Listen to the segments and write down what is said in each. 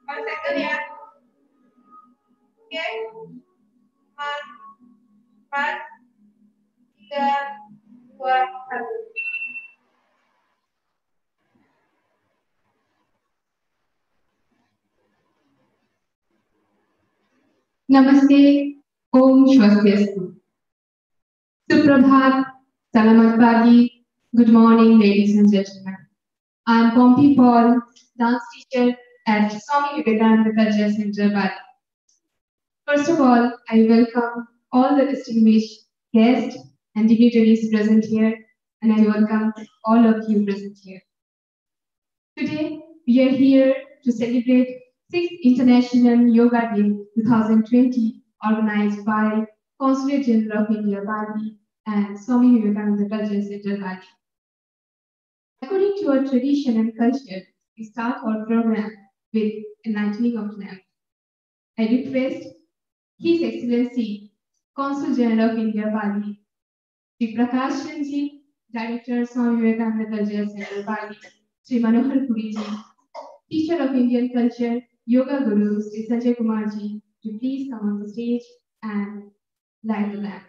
1 second ya. Oke. 4, 4, 3, 2, 1. Namaste, Om Swastiastu. Suprabhat, Salamat Pagi. Good morning, ladies and gentlemen. I am Pompey Paul, dance teacher at Swami Vivekananda Culture Center, Bali. First of all, I welcome all the distinguished guests and dignitaries present here, and I welcome all of you present here. Today, we are here to celebrate 6th International Yoga Day 2020, organized by Consulate General of India, Bali, and Swami Vivekananda Culture Center, Bali. According to our tradition and culture, we start our program with enlightening of lamp. I request His Excellency, Consul General of India, Bali, Sri Prakash Chandji, Director, Swami Vivekananda Culture Center, Bali, Sri Manohar Puriji, Teacher of Indian Culture, Yoga Guru, Sri Sanjay Kumarji, to please come on the stage and light the lamp.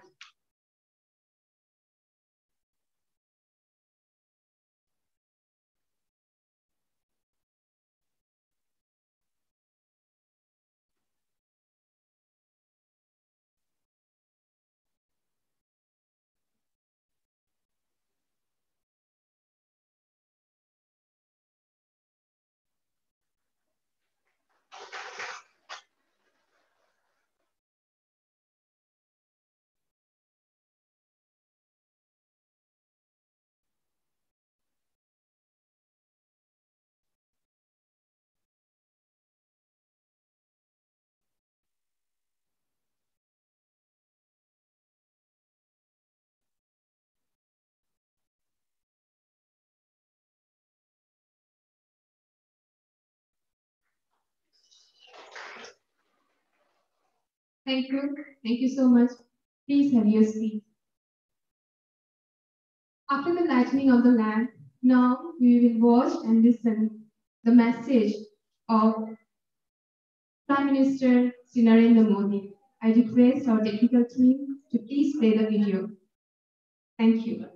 Thank you. Thank you so much. Please have your seat. After the lighting of the lamp, now we will watch and listen the message of Prime Minister Sri Narendra Modi. I request our technical team to please play the video. Thank you.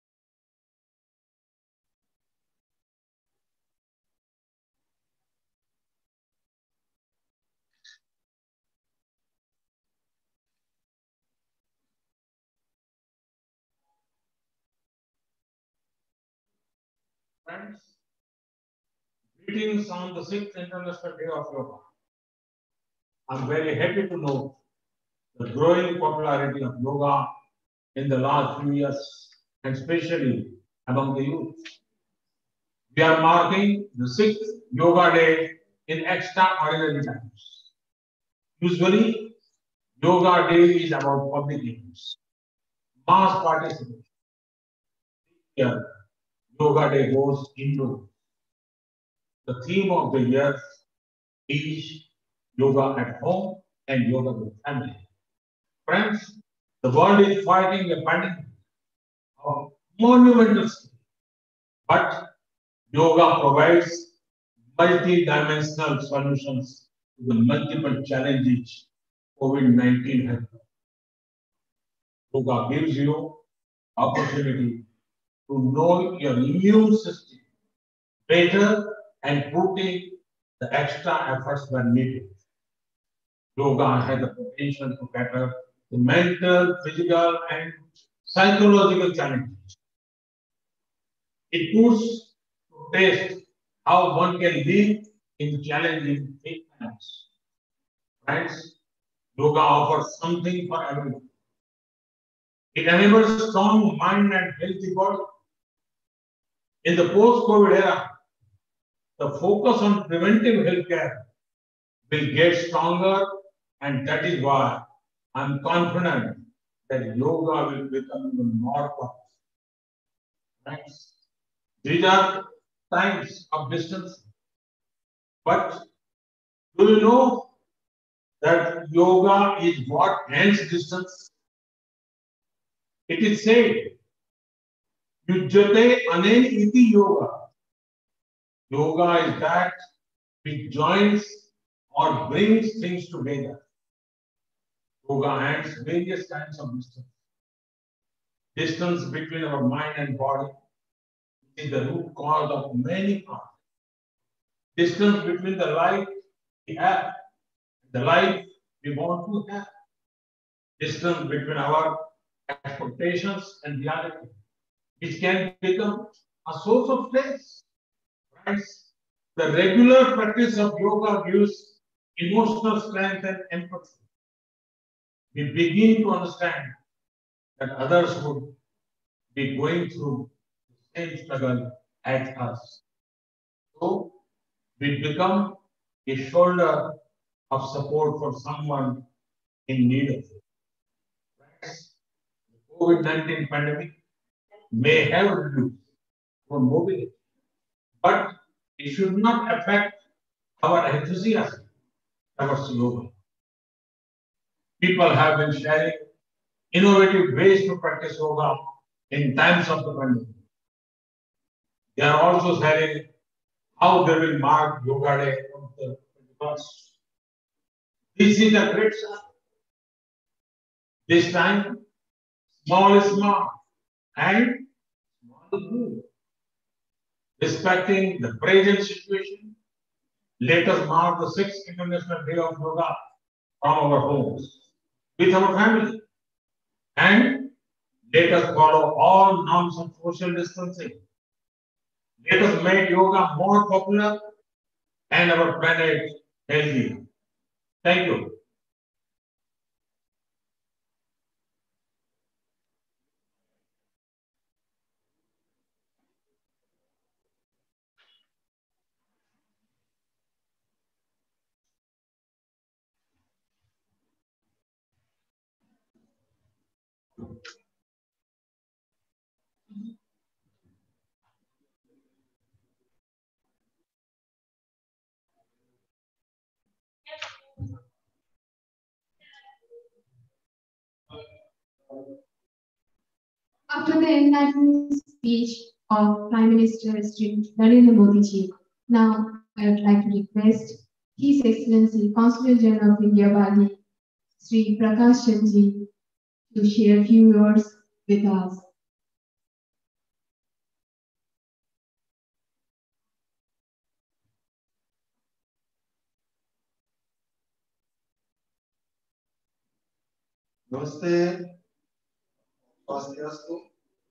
Friends, greetings on the 6th International Day of Yoga. I'm very happy to know the growing popularity of yoga in the last few years, and especially among the youth. We are marking the 6th Yoga Day in extraordinary times. Usually, Yoga Day is about public events, mass participation. Here, Yoga Day goes indoors. The theme of the year is yoga at home and yoga with family. Friends, the world is fighting a pandemic of monumental scale, but yoga provides multi-dimensional solutions to the multiple challenges COVID-19 has brought. Yoga gives you opportunity to know your immune system better and putting the extra efforts when needed. Yoga has the potential to better the mental, physical, and psychological challenges. It puts to test how one can live in challenging times. Friends, yoga offers something for everyone. It enables strong mind and healthy body. In the post-COVID era, the focus on preventive healthcare will get stronger, and that is why I'm confident that yoga will become even more popular. Thanks. These are times of distance. But do you know that yoga is what ends distance? It is said, Yujjate ane iti yoga. Yoga is that which joins or brings things together. Yoga ends various kinds of distance. Distance between our mind and body is the root cause of many problems. Distance between the life we have, the life we want to have. Distance between our expectations and reality, which can become a source of stress. Right? The regular practice of yoga gives emotional strength and empathy. We begin to understand that others would be going through the same struggle as us. So we become a shoulder of support for someone in need of it. The COVID-19 pandemic may have reduced our mobility, but it should not affect our enthusiasm towards yoga. People have been sharing innovative ways to practice yoga in times of the pandemic. They are also sharing how they will mark Yoga Day on the 21st. This is a great start. This time, small is small and small is good. Respecting the present situation, let us mark the 6th International Day of Yoga from our homes with our family. And let us follow all norms of social distancing. Let us make yoga more popular and our planet healthier. Thank you. After the enlightening speech of Prime Minister Sri Narendra Modi ji, now I would like to request His Excellency Consul General of India Bali, Sri Prakash Chand ji, to share a few words with us. Namaste. Swastiastu.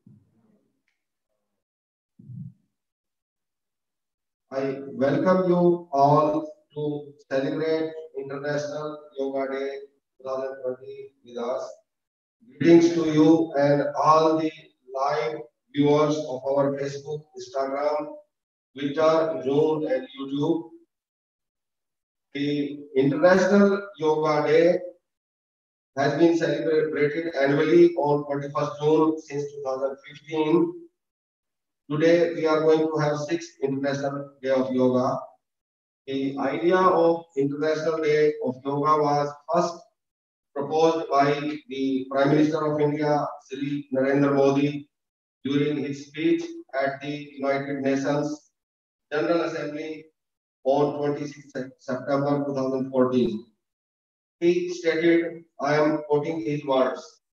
I welcome you all to celebrate International Yoga Day 2020 with us. Greetings to you and all the live viewers of our Facebook, Instagram, Twitter, Zoom, and YouTube. The International Yoga Day has been celebrated annually on 21st June since 2015. Today, we are going to have 6th International Day of Yoga. The idea of International Day of Yoga was first proposed by the Prime Minister of India, Sri Narendra Modi, during his speech at the United Nations General Assembly on 26 September 2014. He stated, I am quoting his words,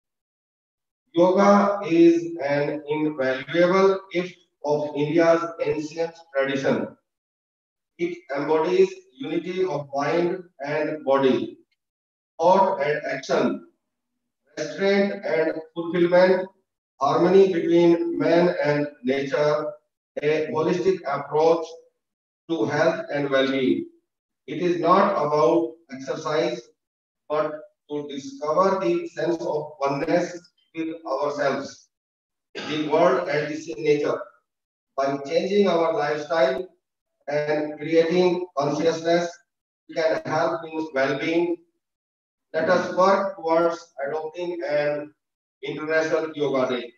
"Yoga is an invaluable gift of India's ancient tradition. It embodies unity of mind and body, thought and action, restraint and fulfillment, harmony between man and nature, a holistic approach to health and well-being. It is not about exercise, but to discover the sense of oneness with ourselves, the world, and this nature. By changing our lifestyle and creating consciousness, we can help in well-being. Let us work towards adopting an International Yoga Day.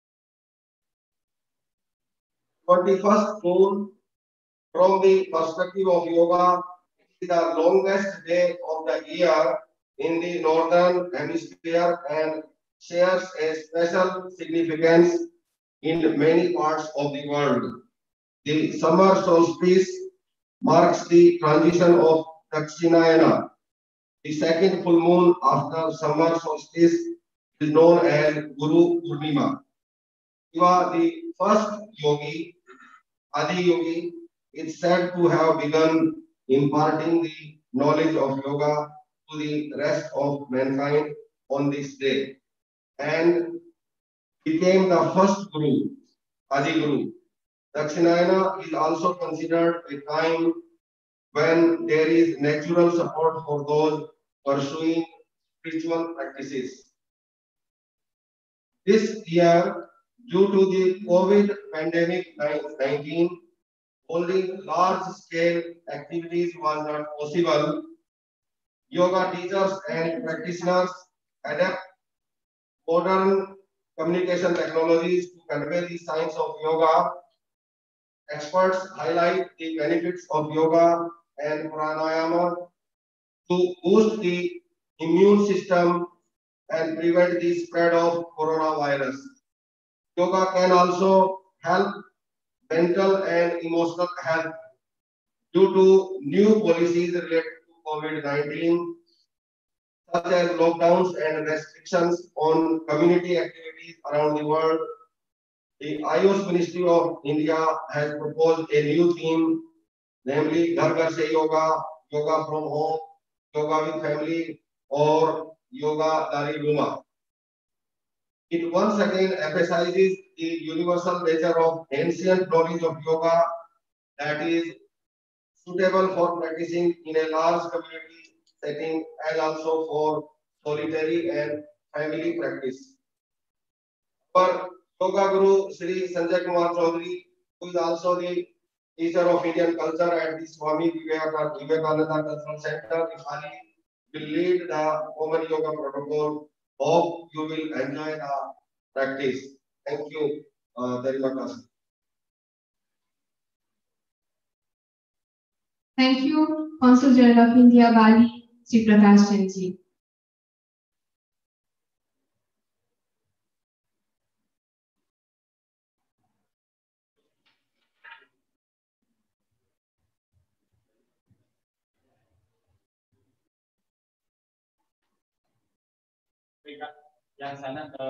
21st June, from the perspective of yoga, is the longest day of the year in the Northern Hemisphere and shares a special significance in many parts of the world. The summer solstice marks the transition of Dakshinayana. The second full moon after summer solstice is known as Guru Purnima. Shiva, the first yogi, Adi Yogi, is said to have begun imparting the knowledge of yoga to the rest of mankind on this day and became the first Guru, Adi Guru. Dakshinayana is also considered a time when there is natural support for those pursuing spiritual practices. This year, due to the COVID pandemic 19, holding large scale activities was not possible. Yoga teachers and practitioners adapt modern communication technologies to convey the science of yoga. Experts highlight the benefits of yoga and pranayama to boost the immune system and prevent the spread of coronavirus. Yoga can also help mental and emotional health due to new policies related to COVID-19, such as lockdowns and restrictions on community activities around the world. The Ayush Ministry of India has proposed a new theme, namely Ghar Ghar Se Yoga, Yoga from Home, Yoga with Family, or Yoga Dari Rumah. It once again emphasizes the universal nature of ancient knowledge of yoga that is suitable for practicing in a large community setting and also for solitary and family practice. Our Yoga Guru Sri Sanjay Kumar Chaudhary, who is also the teacher of Indian culture at the Swami Vivekananda Cultural Center, Ifali, will lead the Common Yoga Protocol. Hope you will enjoy the practice. Thank you very much. Thank you, Consul General of India, Bali, Sri Prakash Chandji. Yang sana ke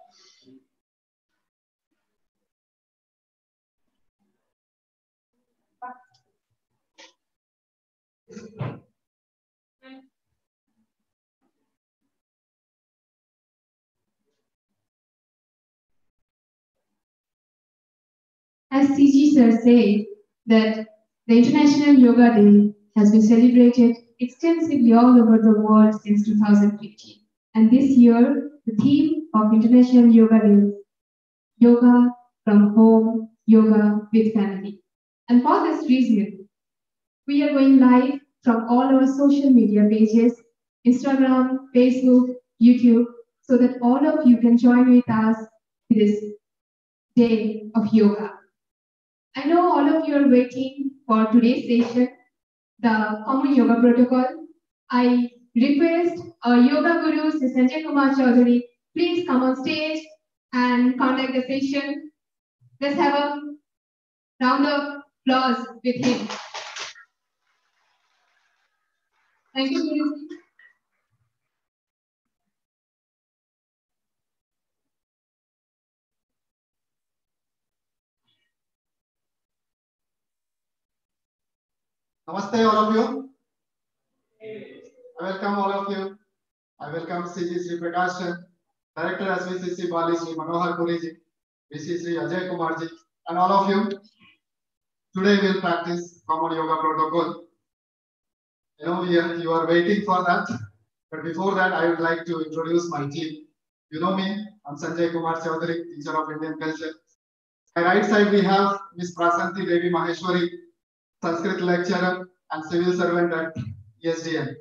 As CG sir said, that the International Yoga Day has been celebrated extensively all over the world since 2015. And this year, the theme of International Yoga Day is Yoga from Home, Yoga with Family. And for this reason, we are going live from all our social media pages, Instagram, Facebook, YouTube, so that all of you can join with us in this day of yoga. I know all of you are waiting for today's session, the Common Yoga Protocol. I request our Yoga Guru, Sri Sanjay Kumar Chaudhary, please come on stage and conduct the session. Let's have a round of applause with him. Thank you, Guruji. Namaste, all of you. I welcome all of you. I welcome CG Sri Prakash, Director SVCC Bali Sri Manohar Puriji, VC Sri Ajay Kumarji, and all of you. Today we'll practice Common Yoga Protocol. I know you are waiting for that, but before that, I would like to introduce my team. You know me, I'm Sanjay Kumar Chaudhary, teacher of Indian culture. On my right side, we have Ms. Prasanti Devi Maheshwari, Sanskrit lecturer and civil servant at ISDN.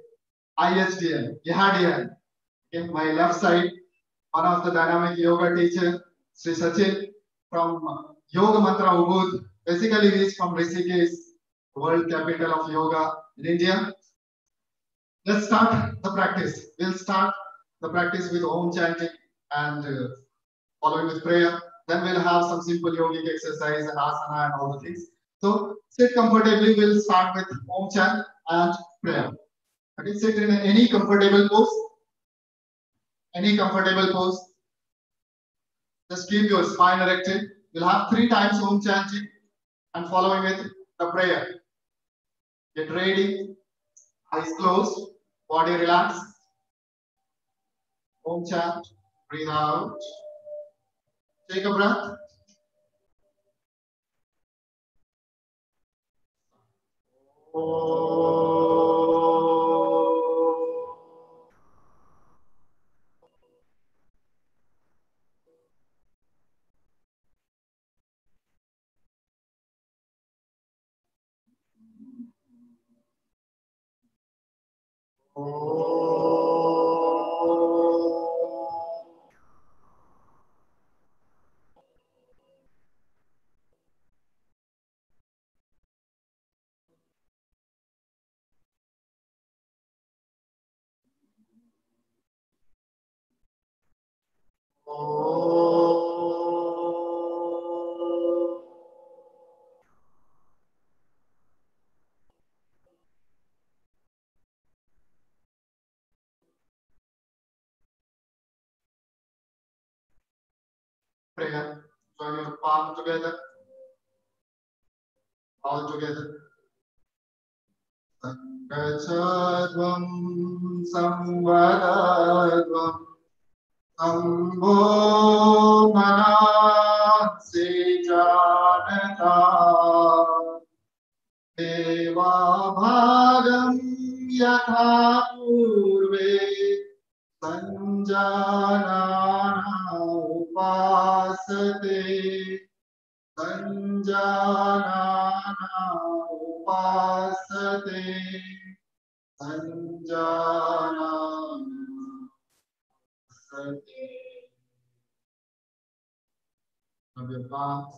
In my left side, one of the dynamic yoga teacher, Sri Sachin from Yoga Mantra Ubud. Basically, he is from Rishikesh, world capital of yoga in India. Let's start the practice. We'll start the practice with Om chanting and following with prayer. Then we'll have some simple yogic exercise and asana and all the things. So sit comfortably. We'll start with Om chant and prayer. Okay, sit in any comfortable pose. Any comfortable pose. Just keep your spine erected. You'll have 3 times Om chanting and following with the prayer. Get ready. Eyes closed. Body relaxed. Om chant. Breathe out. Take a breath. Prayer. Join your palm together. All together. Sankachadvam samvadadvam Sambho manase janata Deva bhagam yatha purve Sanjanana upasate Sanjanana upasate Sanjanana upasate. Of your palms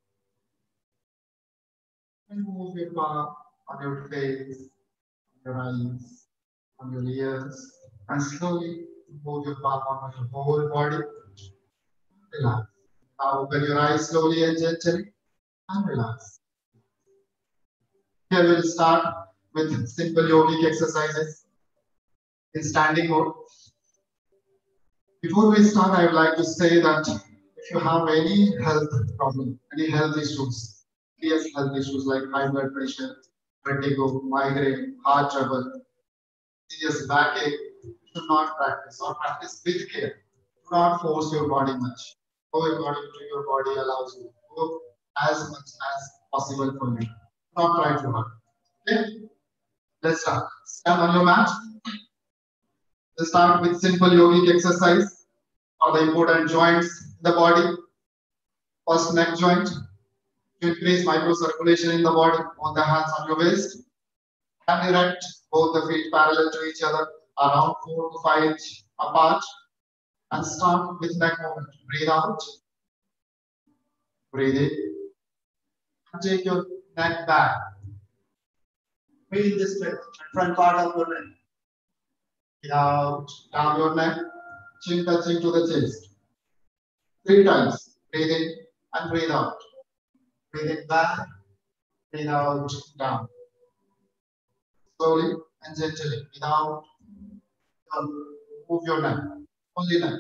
and move your palm on your face, on your eyes, on your ears, and slowly move your palm on your whole body. Relax. Now open your eyes slowly and gently and relax. Here we'll start with simple yogic exercises in standing mode. Before we start, I would like to say that if you have any health problem, any health issues, serious health issues like high blood pressure, vertigo, migraine, heart trouble, serious backache, you should not practice or practice with care. Do not force your body much. Go according to your body allows you. Go as much as possible for you. Do not try too hard. Okay? Let's start. Stand on your mat. Let's start with simple yogic exercise for the important joints in the body. First, neck joint. To increase microcirculation in the body, on the hands on your waist. Hand erect, both the feet parallel to each other, around 4 to 5 inches apart. And start with neck movement. Breathe out. Breathe in. And take your neck back. Breathe this way, front part of your neck. Breathe out. Down your neck. Chin touching to the chest. 3 times. Breathe in and breathe out. Breathe in back. Breathe out. Down. Slowly and gently. Breathe out. Move your neck. Only neck.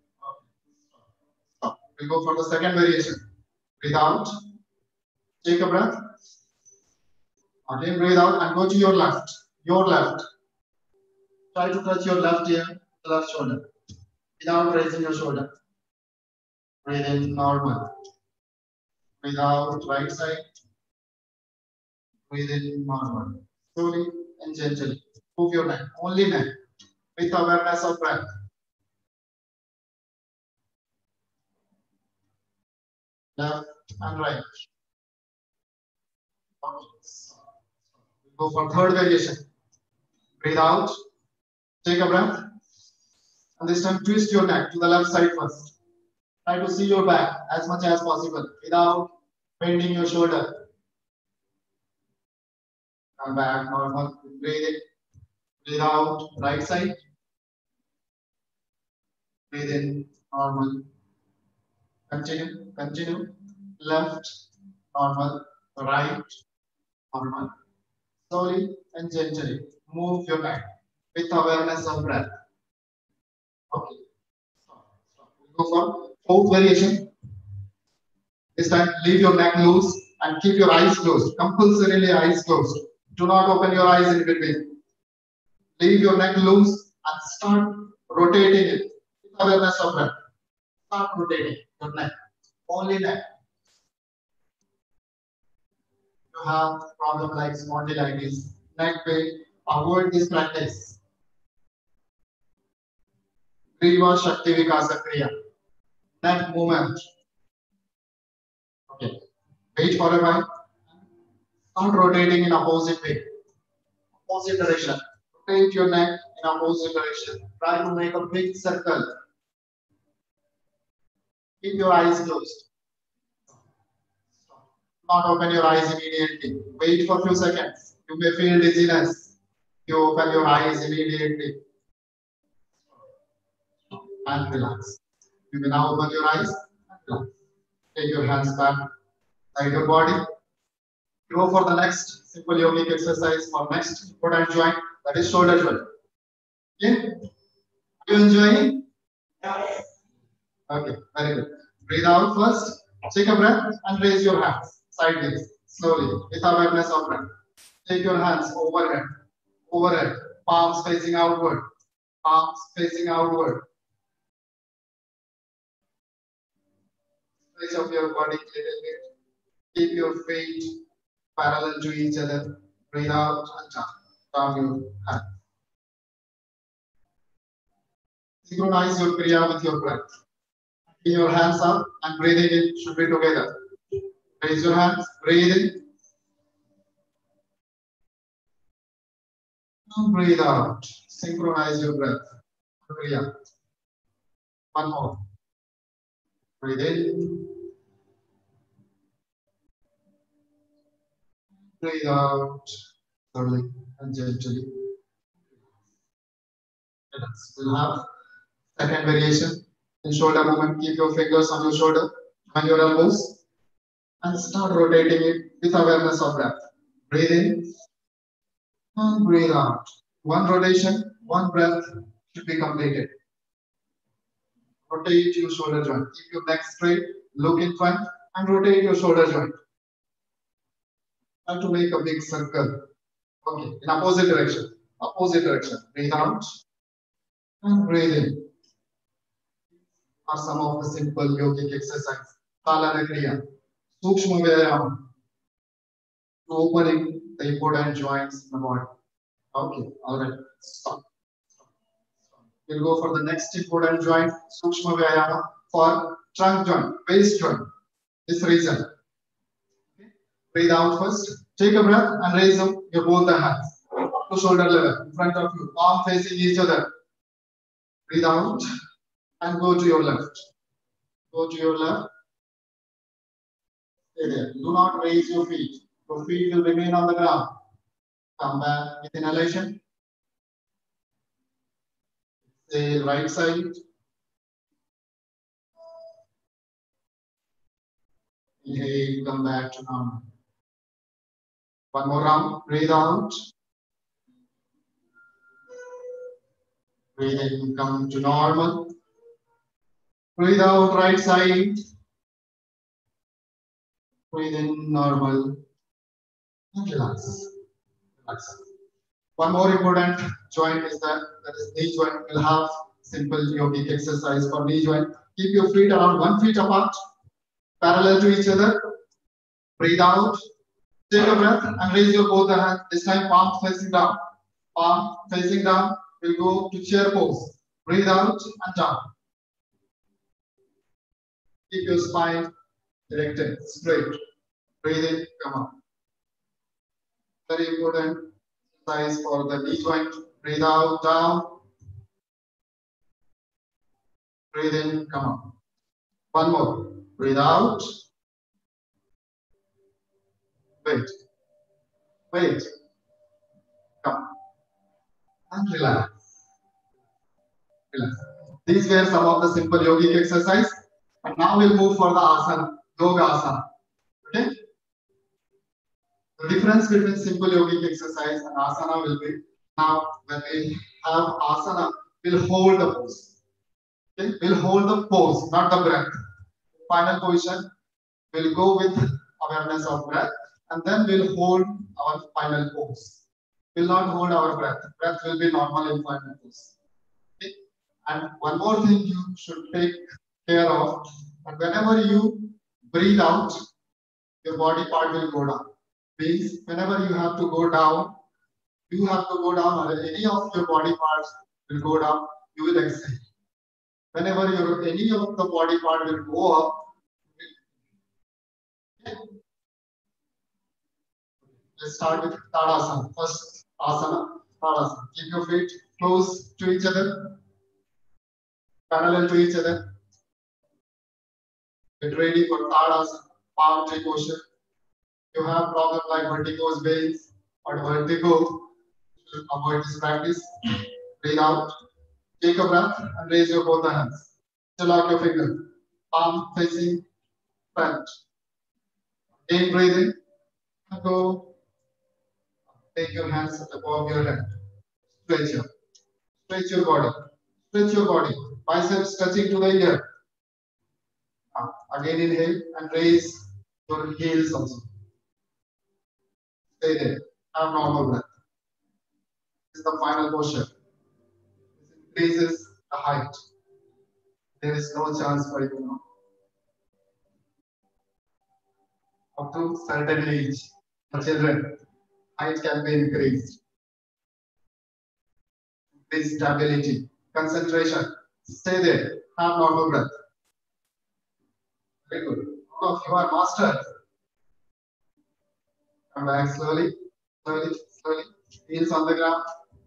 Stop. We'll go for the second variation. Breathe out. Take a breath. Again, breathe out and go to your left. Your left. Try to touch your left ear, left shoulder, without raising your shoulder. Breathe in normal. Breathe out right side. Breathe in normal. Slowly and gently. Move your neck. Only neck. With awareness of breath. Left and right. We'll go for third variation. Breathe out. Take a breath. And this time twist your neck to the left side first. Try to see your back as much as possible without bending your shoulder. Come back normal. Breathe in. Breathe out. Right side. Breathe in. Normal. Continue. Continue. Left. Normal. Right. Normal. Slowly and gently. Move your neck with awareness of breath. Okay. Go for fourth variation. This time, leave your neck loose and keep your eyes closed. Compulsorily eyes closed. Do not open your eyes in between. Leave your neck loose and start rotating it with awareness of breath. Start rotating your neck. Only neck. You have problem like spondylitis, neck pain, avoid this practice. Griva Shakti Vikasa Kriya. Neck movement. Okay. Wait for a while. Start rotating in opposite way. Opposite direction. Rotate your neck in opposite direction. Try to make a big circle. Keep your eyes closed. Not open your eyes immediately. Wait for a few seconds. You may feel dizziness. You open your eyes immediately. And relax. You may now open your eyes and relax. Take your hands back inside your body. Go for the next simple yogic exercise for next important joint, that is shoulder joint. Okay? Are you enjoying? Yes. Okay, very good. Breathe out first. Take a breath and raise your hands sideways, slowly, with awareness of breath. Take your hands overhead, overhead, palms facing outward, palms facing outward. Stretch up your body a little bit. Keep your feet parallel to each other. Breathe out and down your hands. Synchronize your kriya with your breath. Keep your hands up and breathing in should be together. Raise your hands, breathe in. And breathe out. Synchronize your breath. Kriya. One more. Breathe in. Breathe out. Slowly and gently. We'll have second variation. In shoulder movement, keep your fingers on your shoulder, join your elbows, and start rotating it with awareness of breath. Breathe in and breathe out. One rotation, one breath should be completed. Rotate your shoulder joint. Keep your neck straight, look in front, and rotate your shoulder joint. Try to make a big circle. Okay, in opposite direction. Opposite direction. Breathe out and breathe in. Are some of the simple yogic exercises. Chalana Kriya, Sukshma Vyayam, to opening the important joints in the body. Okay, all right, stop. We'll go for the next important joint, Sukshma Vyayama, for trunk joint, waist joint. This reason. Okay. Breathe out first. Take a breath and raise up your both the hands to shoulder level in front of you, palm facing each other. Breathe out. And go to your left. Go to your left. Stay there. Do not raise your feet. Your feet will remain on the ground. Come back with inhalation. Stay right side. Inhale, come back to normal. One more round. Breathe out. Breathe in, come to normal. Breathe out, right side. Breathe in, normal. And relax. Relax. One more important joint is that is knee joint. We'll have simple yogic exercise for knee joint. Keep your feet around 1 foot apart, parallel to each other. Breathe out. Take a breath and raise your both the hands. This time, palms facing down. Palm facing down. We'll go to chair pose. Breathe out and down. Keep your spine directed, straight. Breathe in, come up. Very important exercise for the knee joint. Breathe out, down. Breathe in, come up. One more. Breathe out. Wait. Wait. Come. And relax. Relax. These were some of the simple yogic exercise. And now we'll move for the asana, yoga asana. Okay? The difference between simple yogic exercise and asana will be Now, when we have asana, we'll hold the pose. Okay? We'll hold the pose, not the breath. Final position, we'll go with awareness of breath, and then we'll hold our final pose. We'll not hold our breath. Breath will be normal in final pose. Okay? And one more thing you should take care of, and whenever you breathe out, your body part will go down. Means whenever you have to go down, or any of your body parts will go down, you will exhale. Whenever any of the body part will go up, let's start with Tadasana. First asana, Tadasana. Keep your feet close to each other, parallel to each other. Get ready for Tadasana, palm tree posture. You have problem like vertigo, veins, or vertigo, avoid this practice. Breathe out. Take a breath and raise your both hands. Interlock your fingers. Palm facing front. Again breathing. And go. Take your hands above your head. Stretch your body. Stretch your body. Biceps touching to the ear. Again inhale and raise your heels also. Stay there. Have normal breath. This is the final posture. This increases the height. There is no chance for you now. Up to certain age, for children, height can be increased. Increase stability, concentration. Stay there. Have normal breath. Very good. All of you are masters. Come back slowly, slowly, slowly. Heels on the ground.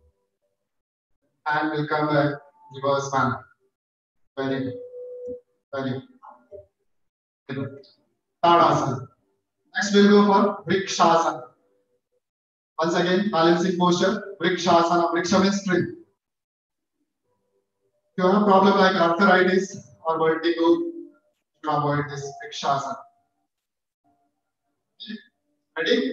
And we'll come back reverse manner. Very good. Very good. Tadasana. Next we'll go for Vrikshasana. Once again, balancing posture. Vrikshasana. Vriksha means tree. If you have a problem like arthritis or vertigo, you avoid this Vrikshasana. Ready?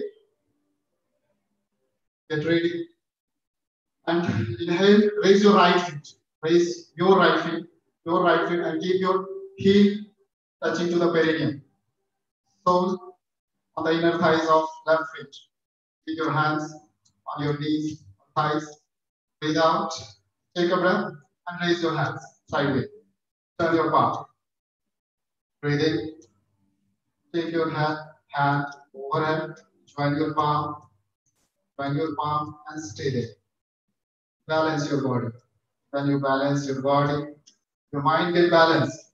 Get ready. And inhale, raise your right foot. Raise your right foot, and keep your heel touching to the perineum. Sole on the inner thighs of left foot. Keep your hands on your knees, thighs. Breathe out. Take a breath and raise your hands sideways. Turn your palm. Breathe in. Take your hand overhead. Join your palm, and stay there. Balance your body. When you balance your body, your mind will balance.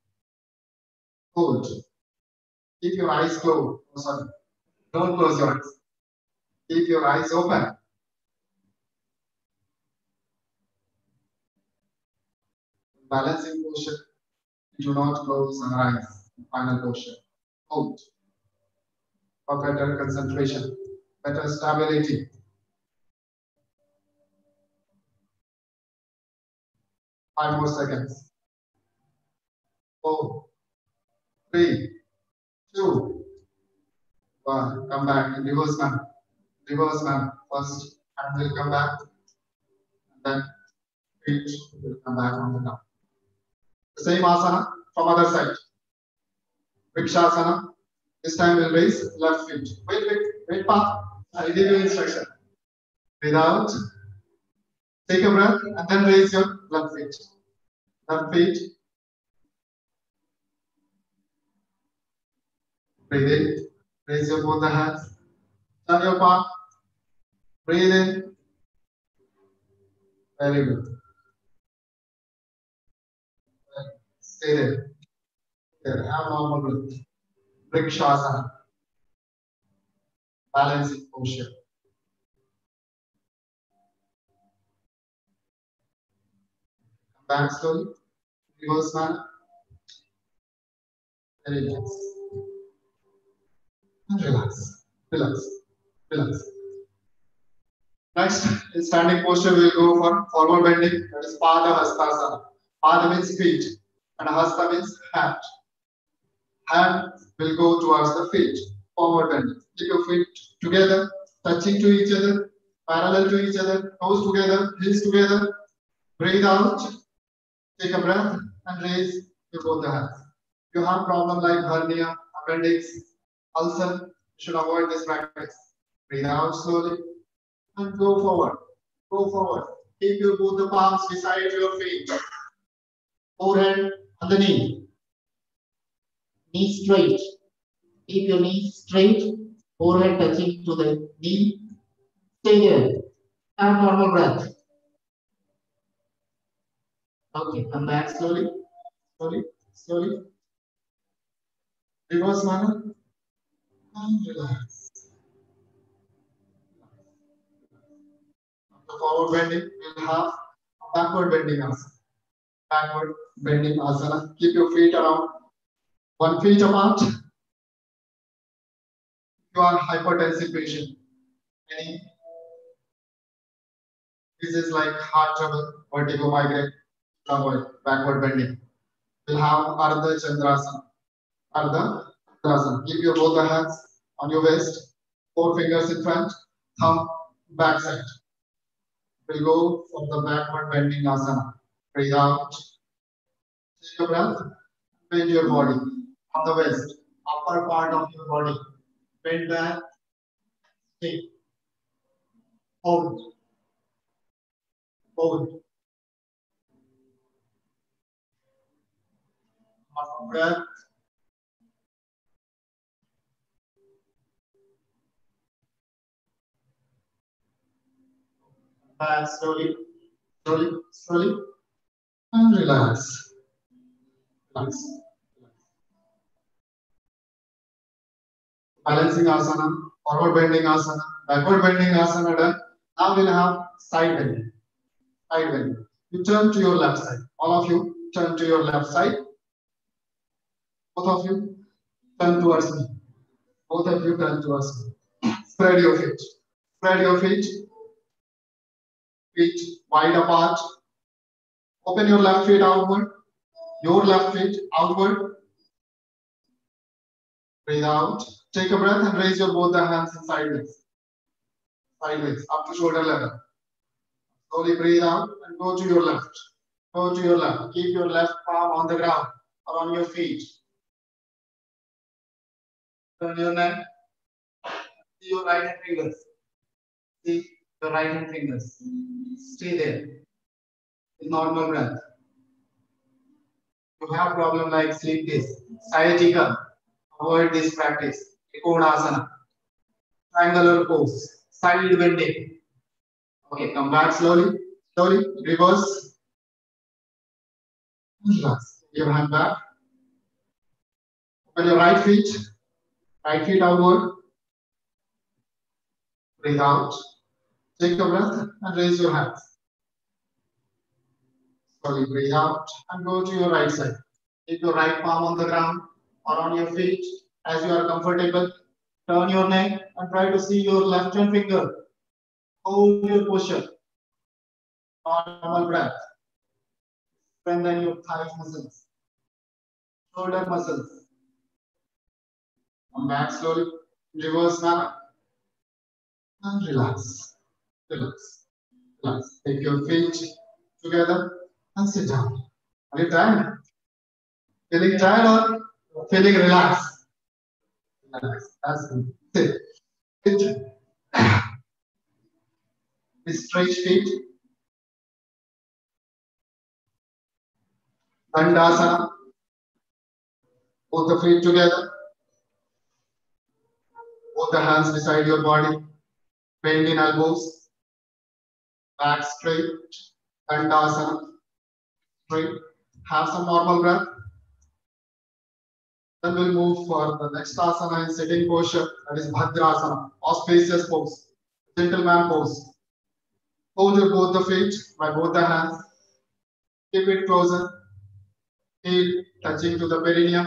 Hold. Keep your eyes closed. Oh, sorry. Don't close your eyes. Keep your eyes open. Balancing posture. Do not close your eyes. Final posture. Hold. For better concentration, better stability. 5 more seconds. 4, 3, 2, 1. Come back in reverse manner. Reverse manner. First hand will come back, and then feet will come back on the ground. The same asana from other side. Vrikshasana. This time we'll raise left feet. Wait, pa. I'll give you instruction. Breathe out. Take a breath and then raise your left feet. Left feet. Breathe in. Raise your both the hands. Turn your palm. Breathe in. Very good. Stay there. There. Have normal breath. Vrikshasana. Balancing posture. Come back slowly. Reverse manner. Very nice. And relax. Relax. Next, in standing posture, we will go for forward bending. That is Pada Hastasana. Pada means feet, and Hasta means hand. Hand will go towards the feet. Forward bending. Keep your feet together, touching to each other. Parallel to each other, toes together, heels together. Breathe out, take a breath and raise your both the hands. If you have problem like hernia, appendix, ulcer, you should avoid this practice. Breathe out slowly and go forward. Go forward. Keep your both the palms beside your feet. Forehead on the knee. Knee straight. Keep your knee straight. Forehead touching to the knee. Stay there. Have normal breath. Okay, come back slowly. Slowly. Slowly. Reverse manner. And relax. After forward bending, we'll have backward bending asana. Backward bending asana. Keep your feet around 1 feet apart. You are hypertensive patient. Any diseases like heart trouble, vertigo, migraine, avoid backward bending. We'll have Ardha Chandrasana. Ardha Chandrasana. Keep your both the hands on your waist, 4 fingers in front, thumb back side. We'll go for the backward bending asana. Breathe out. Take a breath. Bend your body on the waist, upper part of your body. Bend back. Stay. Hold. Hold. One breath. Back slowly, slowly, slowly, and relax. Relax. Balancing asana, forward bending asana, backward bending asana done. Now we'll have side bending. Side bending. You turn to your left side. All of you turn to your left side. Both of you turn towards me. Both of you turn towards me. Spread your feet. Spread your feet. Feet wide apart. Open your left feet outward. Your left feet outward. Breathe out. Take a breath and raise your both the hands in sideways. Sideways, up to shoulder level. Slowly breathe out and go to your left. Go to your left. Keep your left palm on the ground or on your feet. Turn your neck. See your right hand fingers. See your right hand fingers. Stay there. With normal breath. You have problem like sleep disc, sciatica. Avoid this practice. Trikonasana. Triangular pose. Side bending. Okay, come back slowly. Slowly. Reverse. Relax. Your hand back. Open your right feet. Right feet outward. Breathe out. Take a breath and raise your hands. Slowly breathe out and go to your right side. Keep your right palm on the ground or on your feet as you are comfortable. Turn your neck and try to see your left hand finger. Hold your posture. Normal breath. Strengthen your thigh muscles. Shoulder muscles. Come back slowly. Reverse manner. And relax. Relax. Relax. Take your feet together and sit down. Are you tired? Feeling tired or feeling relaxed? Relax. That's good. Sit. Sit. Stretch feet. Dandasana. Both the feet together. Both the hands beside your body. Bend in elbows. Back straight. Dandasana. Straight. Have some normal breath. Then we'll move for the next asana in sitting posture. That is Bhadrasana. Auspicious pose. Gentleman pose. Hold your both the feet by both the hands. Keep it closer. Heel touching to the perineum.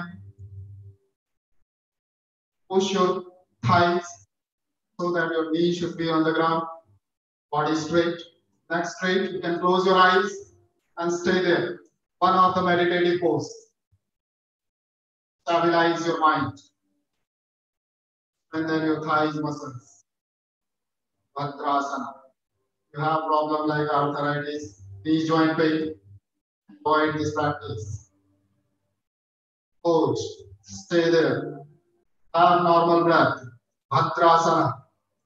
Push your thighs so that your knee should be on the ground. Body straight. Neck straight. You can close your eyes and stay there. One of the meditative pose. Stabilize your mind. And then your thighs muscles. Bhadrasana. you have problem like arthritis, knee joint pain, avoid this practice. Hold, stay there. Have normal breath. Bhadrasana.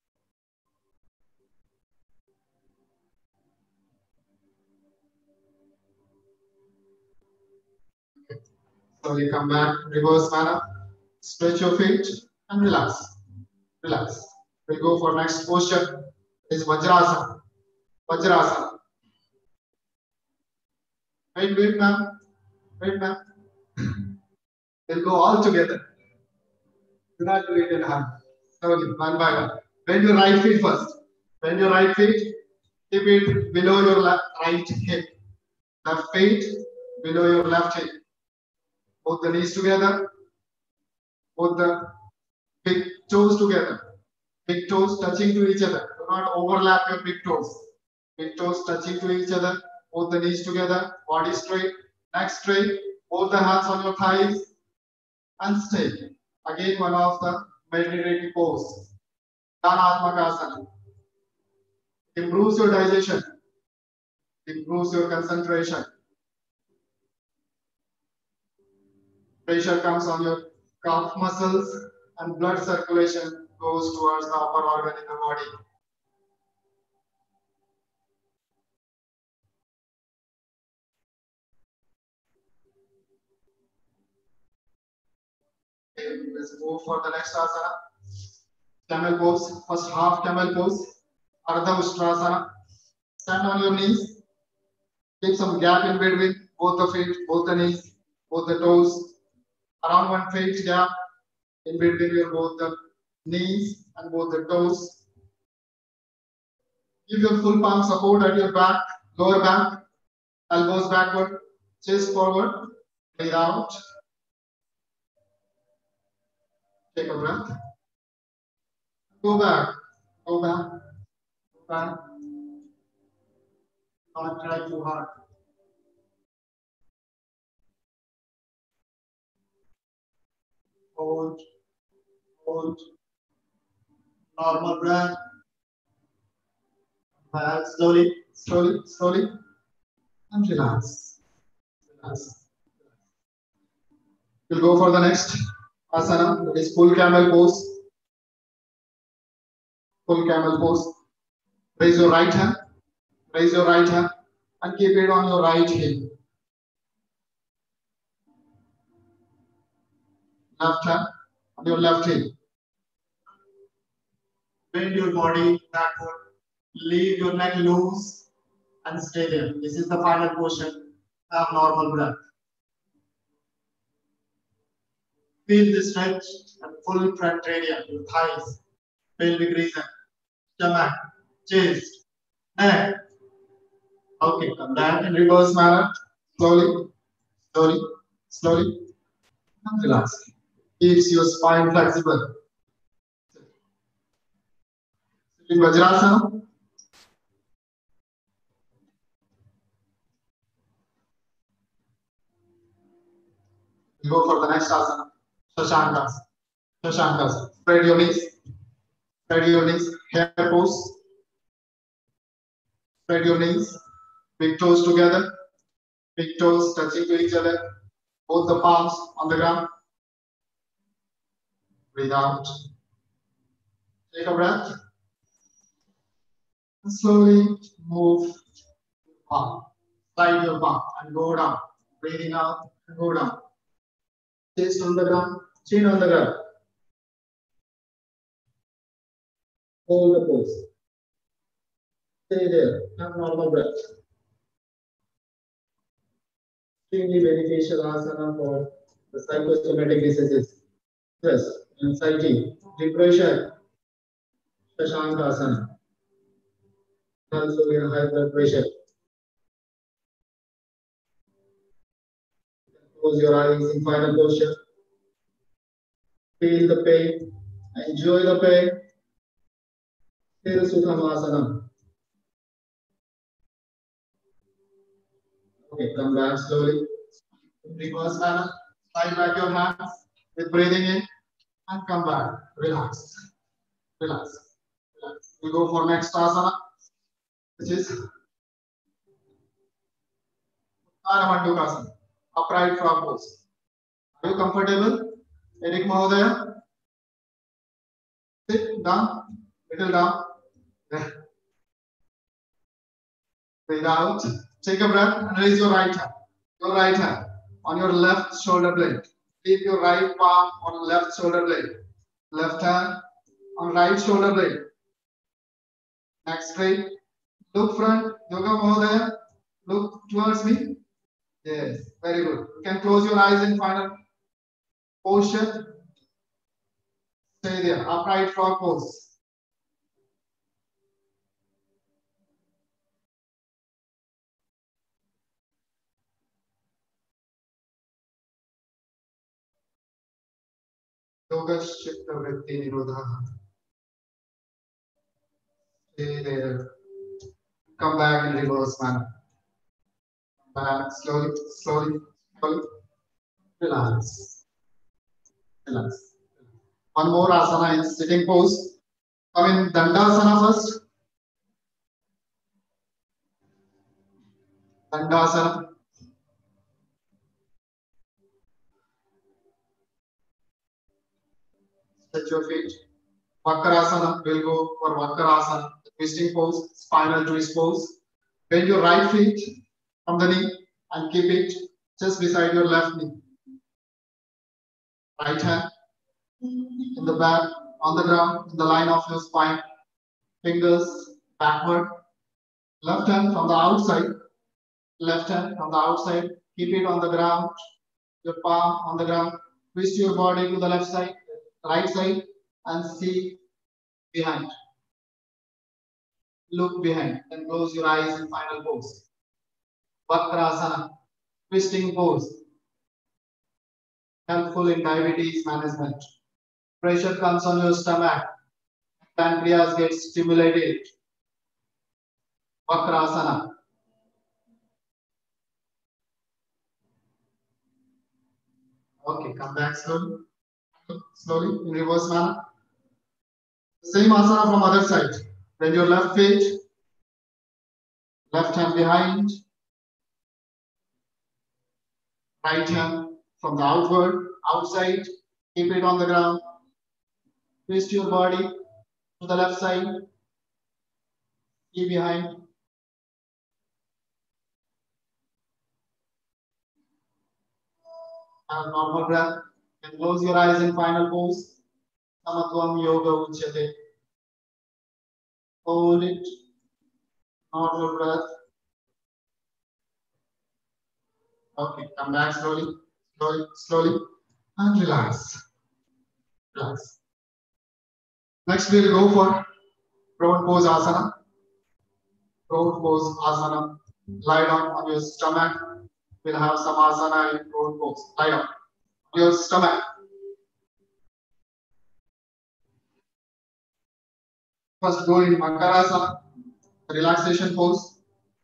Slowly come back, reverse manner. Stretch your feet and relax. Relax. We'll go for next posture. Is Vajrasana. Vajrasana. Wait, ma'am. Wait, ma'am. We'll go all together. Do not do it in hand. Slowly, one by one. Bend your right feet first. Bend your right feet. Keep it below your right hip. Left feet below your left hip. Both the knees together. Both the big toes together. Big toes touching to each other. Do not overlap your big toes. Big toes touching to each other. Both the knees together. Body straight. Neck straight. Both the hands on your thighs. And stay. Again, one of the meditative pose. Dhanatmakasana. Improves your digestion. Improves your concentration. Pressure comes on your calf muscles and blood circulation goes towards the upper organ in the body. Okay, let's move for the next asana. Camel pose. First half camel pose. Ardha Ustrasana. Stand on your knees. Keep some gap in between both the feet, both the knees, both the toes. Around 1 feet gap in between your both the knees and both the toes. Give your full palm support at your back, lower back, elbows backward, chest forward. Breathe out. Take a breath. Go back, go back, go back. Don't try too hard. Hold, hold. Normal breath. Back slowly, slowly, slowly. And relax. Relax. We'll go for the next asana. That is full camel pose. Full camel pose. Raise your right hand. Raise your right hand and keep it on your right hip. Left hand on your left hip. Bend your body backward. Leave your neck loose and stay there. This is the final portion. Have normal breath. Feel the stretch and full front area, your thighs, pelvic region, stomach, chest, neck. Okay, come back in reverse manner. Slowly, slowly, slowly. And relax. Keeps your spine flexible. In Vajrasana. We go for the next asana. Shashankas. Shashankas. Spread your knees. Spread your knees. Hair pose. Spread your knees. Big toes together. Big toes touching to each other. Both the palms on the ground. Breathe out. Take a breath. And slowly move palm. Slide your palm and go down. Breathing out and go down. Chest on the ground. Chin on the ground. Hold the pose. Stay there. Have normal breath. Extremely beneficial asana for the psychosomatic diseases, stress, anxiety, depression. Shashanka asana. Also in high blood pressure. Close your eyes in final posture. Feel the pain. Enjoy the pain. Feel Sukhamasana. Okay, come back slowly. Reverse manner. Slide back your hands with breathing in and come back. Relax. Relax. Relax. We go for next asana. which is Uttara Mandukasana, upright frog pose. Are you comfortable? Eric Mahodaya? Sit down, little down. Breathe out. Take a breath and raise your right hand. Your right hand on your left shoulder blade. Keep your right palm on left shoulder blade. Left hand on right shoulder blade. Neck straight. Look front. Yoga Mahodaya. Look towards me. Yes, very good. You can close your eyes in final posture. Stay there. Upright frog pose. Yoga Shikta Vritti Nirodha. Stay there. Come back in reverse manner. Come back slowly, slowly, slowly. Relax. Relax. One more asana in sitting pose. Come in Dandasana first. Dandasana. Stretch your feet. Vakrasana. We'll go for Vakrasana. Twisting pose, spinal twist pose. Bend your right feet from the knee and keep it just beside your left knee. Right hand in the back, on the ground, in the line of your spine. Fingers backward. Left hand from the outside. Left hand from the outside. Keep it on the ground. Your palm on the ground. Twist your body to the left side, right side, and see behind. Look behind and close your eyes in final pose. Vakrasana, twisting pose. Helpful in diabetes management. Pressure comes on your stomach. Pancreas gets stimulated. Vakrasana. Okay, come back slowly. Slowly in reverse manner. Same asana from other side. Bend your left feet. Left hand behind. Right hand from the outward, outside. Keep it on the ground. Twist your body to the left side. See behind. Have normal breath. And close your eyes in final pose. Samatvam Yoga Uchyate. Hold it. Normal breath. Okay, come back slowly, slowly, slowly, and relax. Relax. Next, we'll go for prone pose asana. Prone pose asana. Lie down on your stomach. We'll have some asana in prone pose. Lie down on your stomach. First, go in Makarasana, relaxation pose.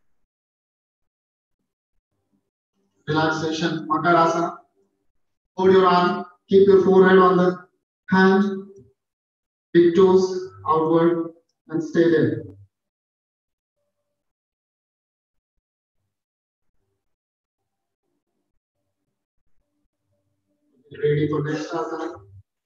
Relaxation, Makarasana. Hold your arm, keep your forehead on the hand, big toes outward, and stay there. Ready for next asana.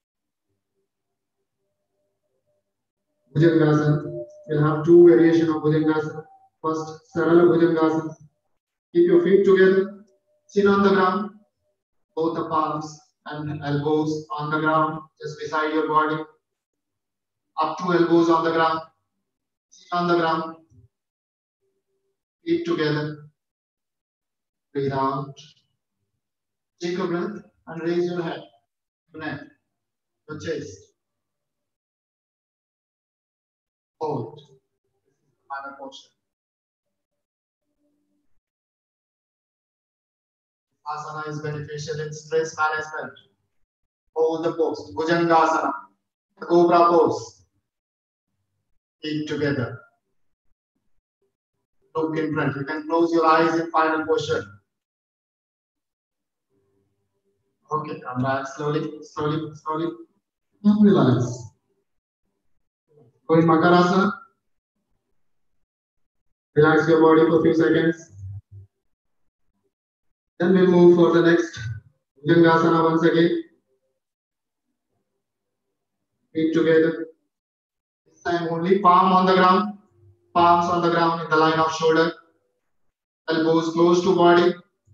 Bhujangasana. We'll have two variations of Bhujangasana. First, Sarala Bhujangasana. Keep your feet together, chin on the ground, both the palms and elbows on the ground, just beside your body. Up to elbows on the ground, chin on the ground, feet together. Breathe out. Take a breath and raise your head, your neck, your chest. Hold. Final posture. Asana is beneficial in stress management. Hold the pose. Bhujangasana. The cobra pose. Feet together. Look in front. You can close your eyes in final posture. Okay, come back slowly, slowly, slowly. And relax. Go in Makarasana. Relax your body for a few seconds. Then we'll move for the next Bhujangasana once again. Feet together. This time only palm on the ground. Palms on the ground in the line of shoulder. Elbows close to body.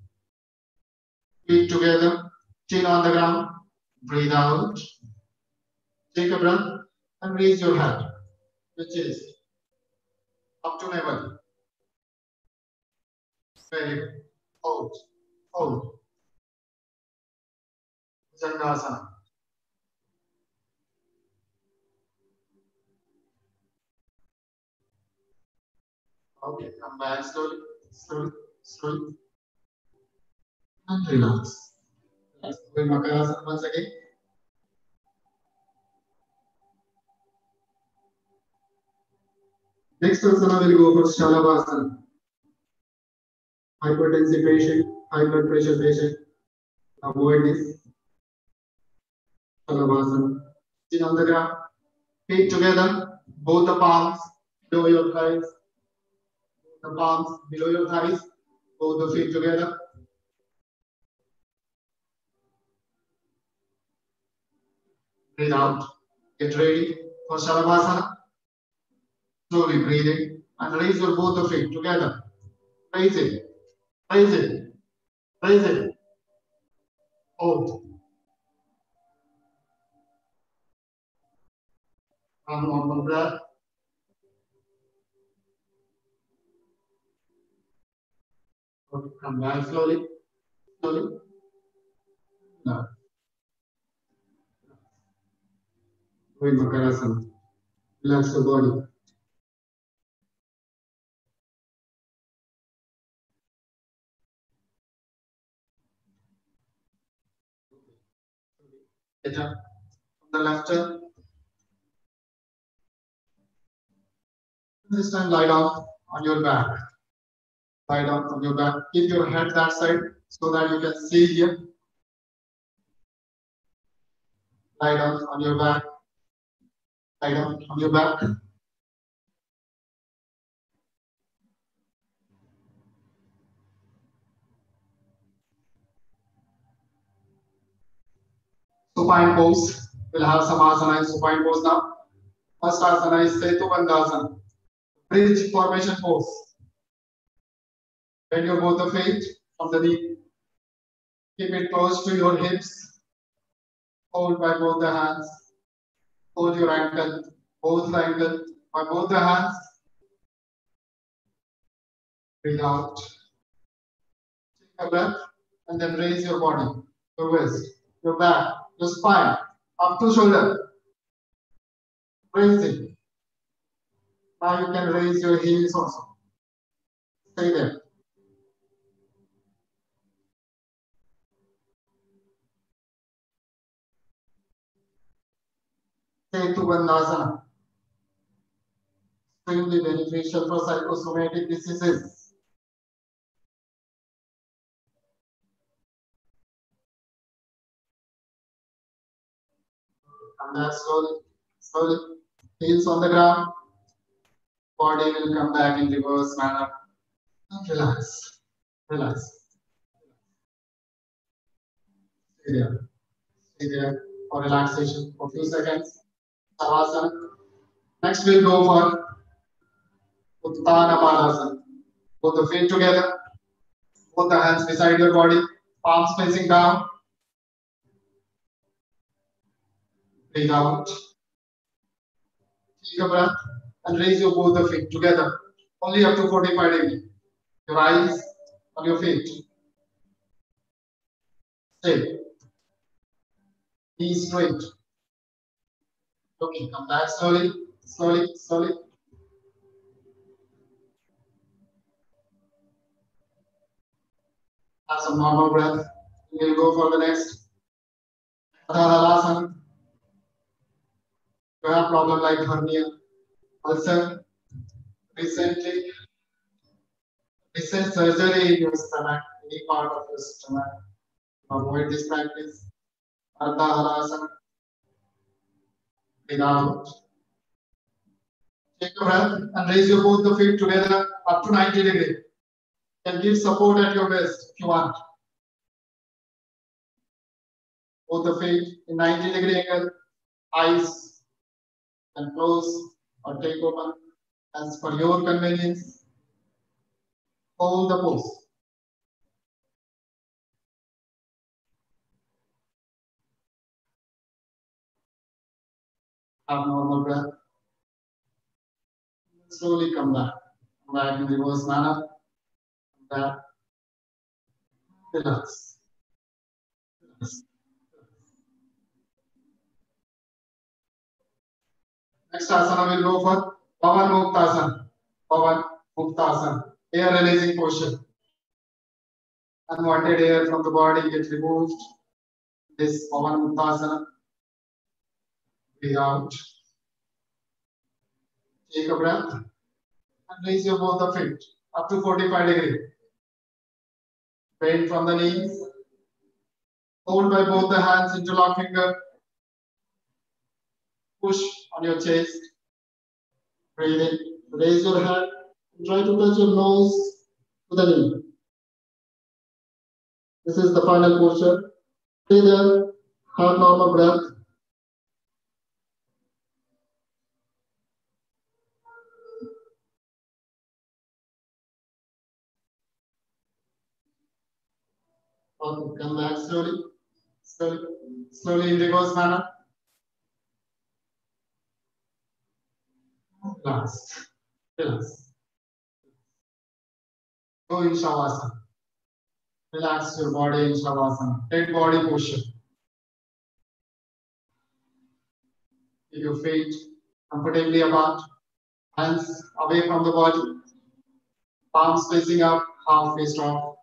Feet together. Chin on the ground. Breathe out. Take a breath and raise your head, which is up to navel. Very good. Hold. Hold. Bhujangasana. Okay, come back slowly, slowly, slowly, and relax. Relax. Doing Makarasana once again. Next asana will go for Shalabhasana. Hypertensive patient, high blood pressure patient, avoid this. Shalabhasana. Chin on the ground, feet together, both the palms below your thighs, the palms below your thighs, both the feet together. Breathe out. Get ready for Shalabhasana. Slowly breathe in and raise your both the feet together. Raise it, raise it, raise it. Hold. One more breath. Okay, come back slowly, slowly. Now, doing Makarasana. Relax your body. Get up from the left turn. This time lie down on your back. Lie down on your back. Keep your head that side so that you can see here. Lie down on your back. Lie down on your back. Supine pose. We'll have some asana in supine pose now. First asana is Setu Bandhasana. Bridge formation pose. Bend your both the feet from the knee. Keep it close to your hips. Hold by both the hands. Hold your ankle. Both the ankle by both the hands. Breathe out. Take a breath and then raise your body, your waist, your back, your spine, up to shoulder. Raise it. Now you can raise your heels also. Stay there. Setu Bandhasana. Extremely beneficial for psychosomatic diseases. Come back slowly, slowly. Heels on the ground. Body will come back in reverse manner. And relax, relax. Stay there. Stay there for relaxation for a few seconds. Savasana. Next we'll go for Uttana Padasana. Put the feet together. Put the hands beside your body. Palms facing down. Breathe out. Take a breath and raise your both the feet together. Only up to 45 degrees. Your eyes on your feet. Stay. Knees straight. Okay, come back slowly, slowly, slowly. Have some normal breath. We'll go for the next Halasana. You have problem like hernia, ulcer, recent surgery in your stomach, any part of your stomach. Avoid this practice. Ardha Halasana. Breathe out. Take a breath and raise your both the feet together up to 90 degrees. You can give support at your waist if you want. Both the feet in 90-degree angle. Eyes can close or take open as per your convenience. Hold the pose. Have normal breath. Slowly come back. Come back in reverse manner. Come back. Relax. Relax. Next asana will go for Pavan Muktasana. Pavan Muktasana. Air releasing posture. Unwanted air from the body gets removed. This Pavan Muktasana. Breathe out. Take a breath and raise your both the feet up to 45 degrees. Bend from the knees. Hold by both the hands, interlock finger. Push on your chest. Breathe in. Raise your hand. Try to touch your nose to the knee. This is the final posture. Stay there. Have normal breath. Okay, come back slowly. Slowly in reverse manner. Relax. Relax. Go in Shavasana. Relax your body in Shavasana. Take body posture. Keep your feet comfortably apart. Hands away from the body. Palms facing up, half faced off.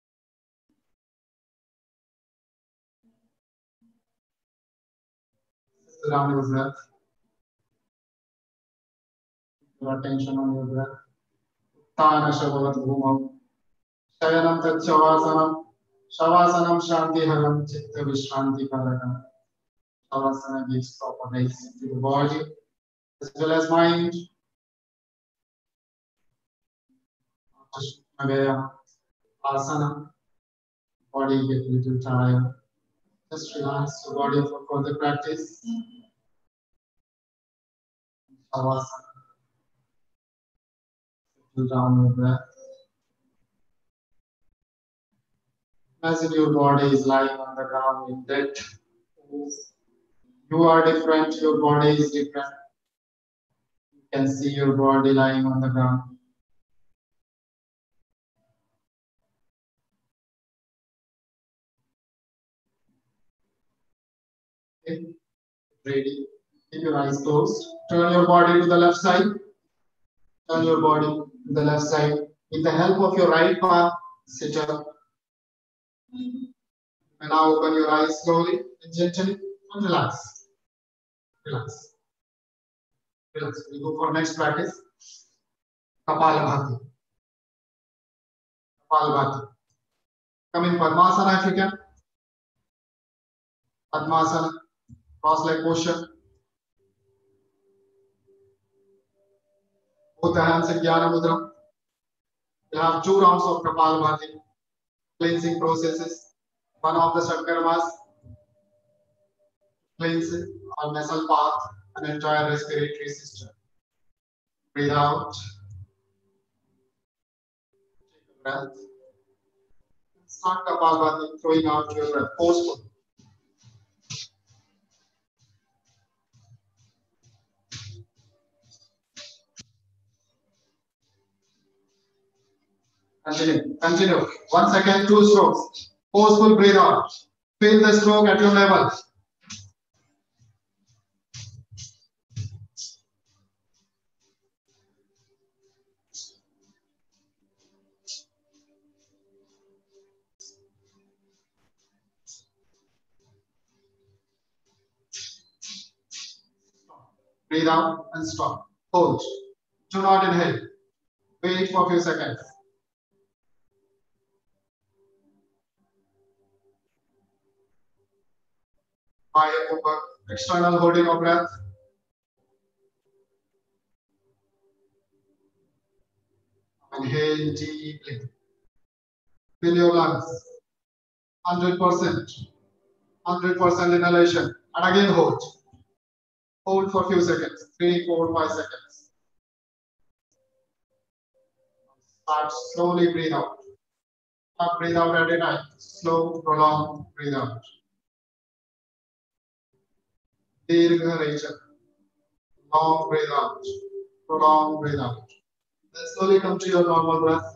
Around your breath. Your attention on your breath. Uttana Shabhavat Bhumam. Shayanam Tat Shavasanam. Shavasanam Shanti Haram Chitta Vishranti Karakam. Shavasana gives proper rest to the body as well as mind. Agaya Asana. Body get little tired. Just relax your body for further practice. Shavasana. Settle down your breath. Imagine your body is lying on the ground in that pose. You are different, your body is different. You can see your body lying on the ground. Okay. Ready. Keep your eyes closed. Turn your body to the left side. Turn your body to the left side. With the help of your right palm, sit up. And now open your eyes slowly and gently and relax. Relax. Relax. We go for next practice. Kapalabhati. Kapalabhati. Come in Padmasana if you can. Padmasana. Cross leg posture. Both the hands in Jnana Mudra. You have 2 rounds of Kapalabhati. Cleansing processes. One of the Shatkarmas. Cleanse our nasal path and entire respiratory system. Breathe out. Take a breath. Start Kapalabhati, throwing out your breath. Forceful. Continue. Continue. 1 second, 2 strokes. Forceful breathe out. Feel the stroke at your level. Breathe out and stop. Hold. Do not inhale. Wait for a few seconds. External holding of breath. Inhale deeply. Fill your lungs. 100%. 100% inhalation. And again hold. Hold for a few seconds. 3, 4, 5 seconds. Start slowly breathe out. Start breathe out every time. Slow, prolonged breathe out. Dirgha Recha. Long breathe out. Prolonged breathe out. Then slowly come to your normal breath.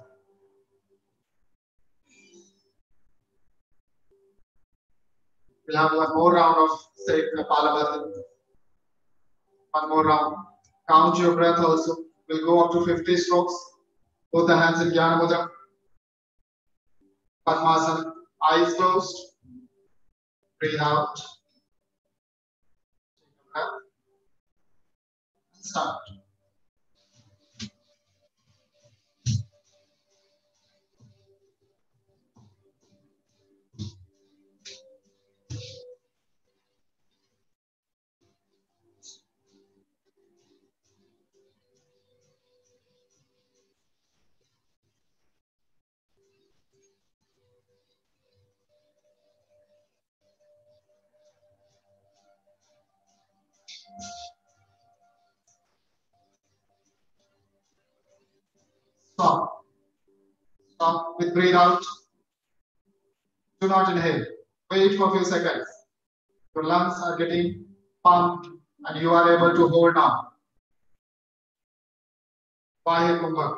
We'll have one more round of say Kapalabhati. One more round. Count your breath also. We'll go up to 50 strokes. Both the hands in Jnana Mudra. Padmasana. Eyes closed. Breathe out. Take a breath. And start. Stop. Stop with breathe out. Do not inhale. Wait for a few seconds. Your lungs are getting pumped and you are able to hold now. Bahi Kumbha.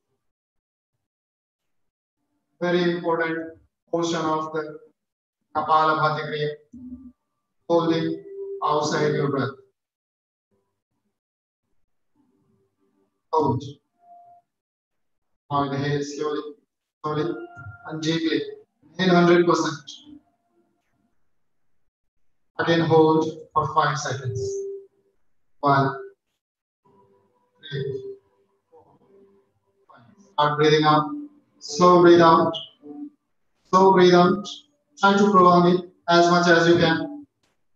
Very important portion of the Kapalabhati Kriya. Holding outside your breath. Hold. Now inhale slowly, slowly and deeply. Inhale 100%. Again hold for 5 seconds. 1, 3, 4, 5. Start breathing out. Slow breathe out. Slow breathe out. Try to prolong it as much as you can.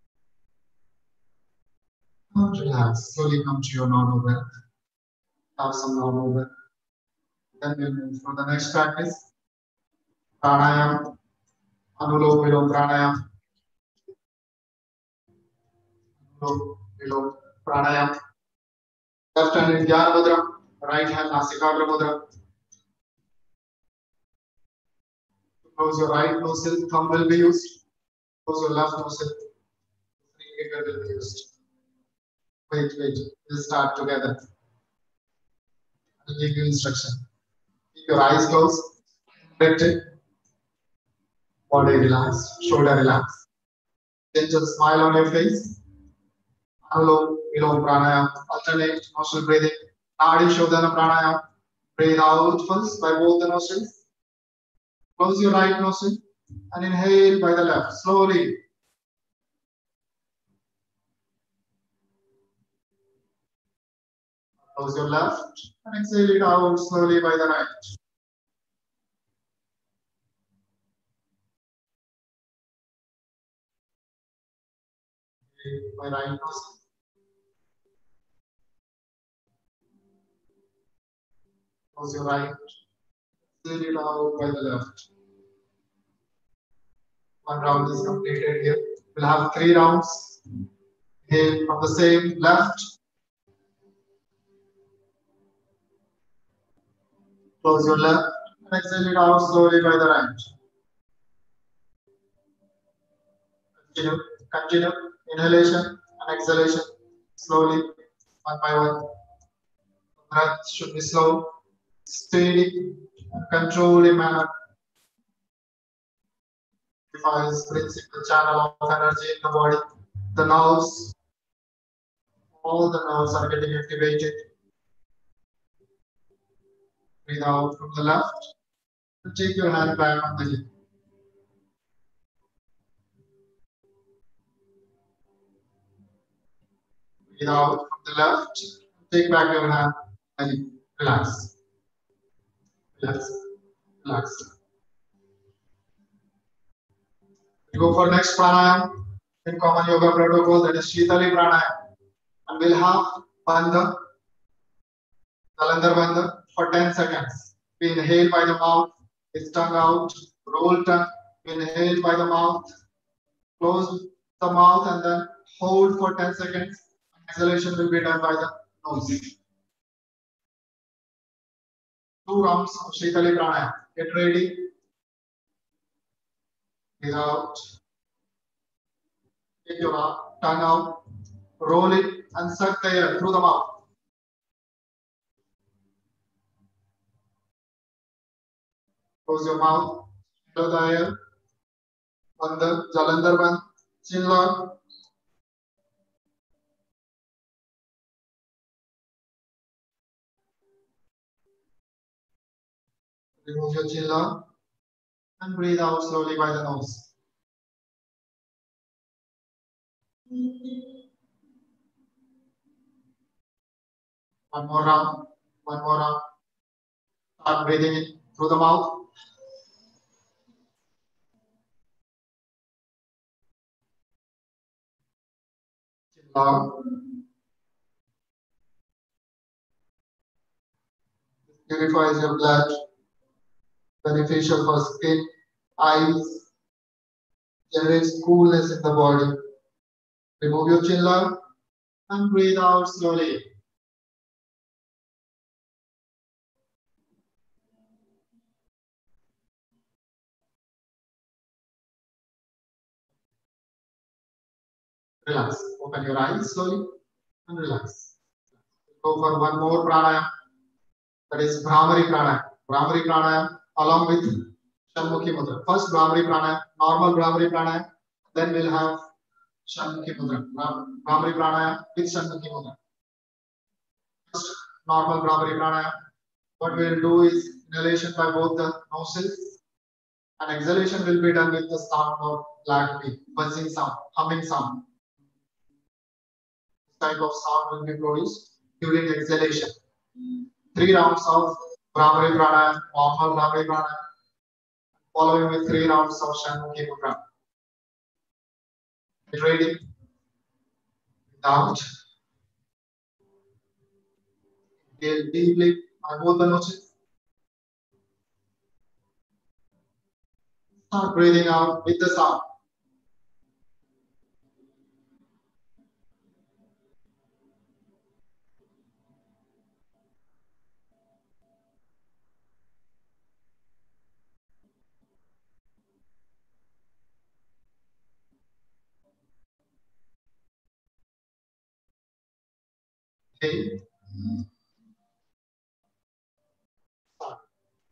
Relax. Slowly come to your normal breath. Have some normal breath. Then we'll move for the next practice. Pranayam. Anulom Vilom Pranayam. Anulom Vilom Pranayam. Left hand in Jnana Mudra. Right hand Nasikadra Mudra. Close your right nostril. Thumb will be used. Close your left nostril. Ring finger will be used. Wait. We'll start together. I'll give you instruction. Keep your eyes closed. Directed. Body relaxed. Shoulder relaxed. Gentle smile on your face. Anulom Vilom Pranayam. Alternate nostril breathing. Nadi Shodhana Pranayam. Breathe out first by both the nostrils. Close your right nostril and inhale by the left. Slowly. Close your left and exhale it out slowly by the right. By right nostril. Close your right. Exhale it out by the left. One round is completed here. We'll have 3 rounds. Inhale from the same left. Close your left and exhale it out slowly by the right. Continue. Inhalation and exhalation slowly, one by one. Breath should be slow, steady, and controlled in manner. Defines principal channel of energy in the body. The nerves, all the nerves are getting activated. Breathe out from the left and take your hand back on the hip. Breathe out from the left, take back your hand and relax. Relax. We go for next pranayam in common yoga protocol, that is Shitali pranayam. And we'll have Bandha, Jalandhar Bandha for 10 seconds. We inhale by the mouth, with tongue out, roll tongue. We inhale by the mouth, close the mouth and then hold for 10 seconds. Exhalation will be done by the nose. 2 rounds of Shitali Pranayama. Get ready. Breathe out. Take your tongue out. Roll it and suck the air through the mouth. Close your mouth. Swallow the air. Bandar, Jalandhar Band. Chin lock. Remove your chin lock and breathe out slowly by the nose. One more round. One more round. Start breathing in through the mouth. Chin lock. Purifies your blood. Beneficial for skin, eyes, generates coolness in the body. Remove your chin lock and breathe out slowly. Relax. Open your eyes slowly and relax. Go for one more pranayama. That is Brahmari pranayama. Brahmari pranayama along with Shanmukhi mudra. First Brahmari pranayama, normal Brahmari pranayama. Then we'll have Shanmukhi mudra. Brahmari pranayama with Shanmukhi mudra. First normal Brahmari pranayama. What we'll do is inhalation by both the nostrils and exhalation will be done with the sound of black bee, buzzing sound, humming sound. This type of sound will be produced during exhalation. 3 rounds of Brahmari pranayama, normal Brahmari pranayama, following with 3 rounds of Shanmukhi mudra. Get ready. Out. Inhale deeply by both the noses. Start breathing out with the sound. Okay. Start.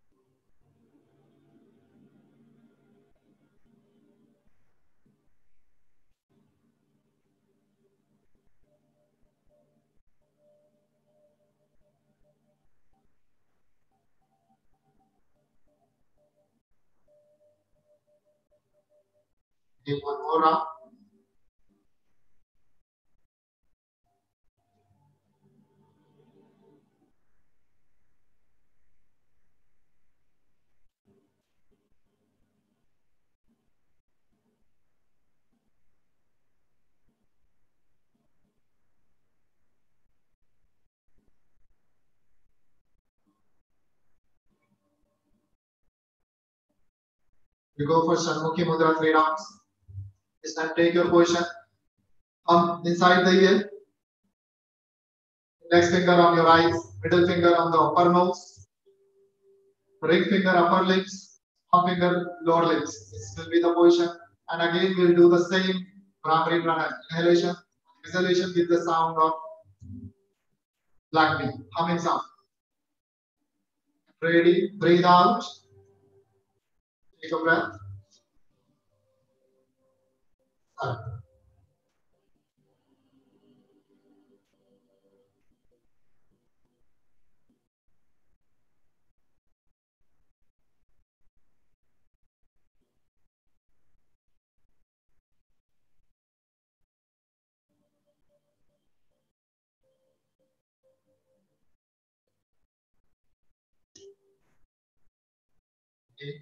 Take one more round. We go for Shanmukhi mudra 3 rounds. This time take your position. Inside the ear. Index finger on your eyes. Middle finger on the upper nose. Ring finger upper lips. Thumb finger lower lips. This will be the position. And again we'll do the same Brahmari pranayama. Inhalation, exhalation with the sound of black bee, humming sound. Ready? Breathe out. Take a breath. Start. Okay.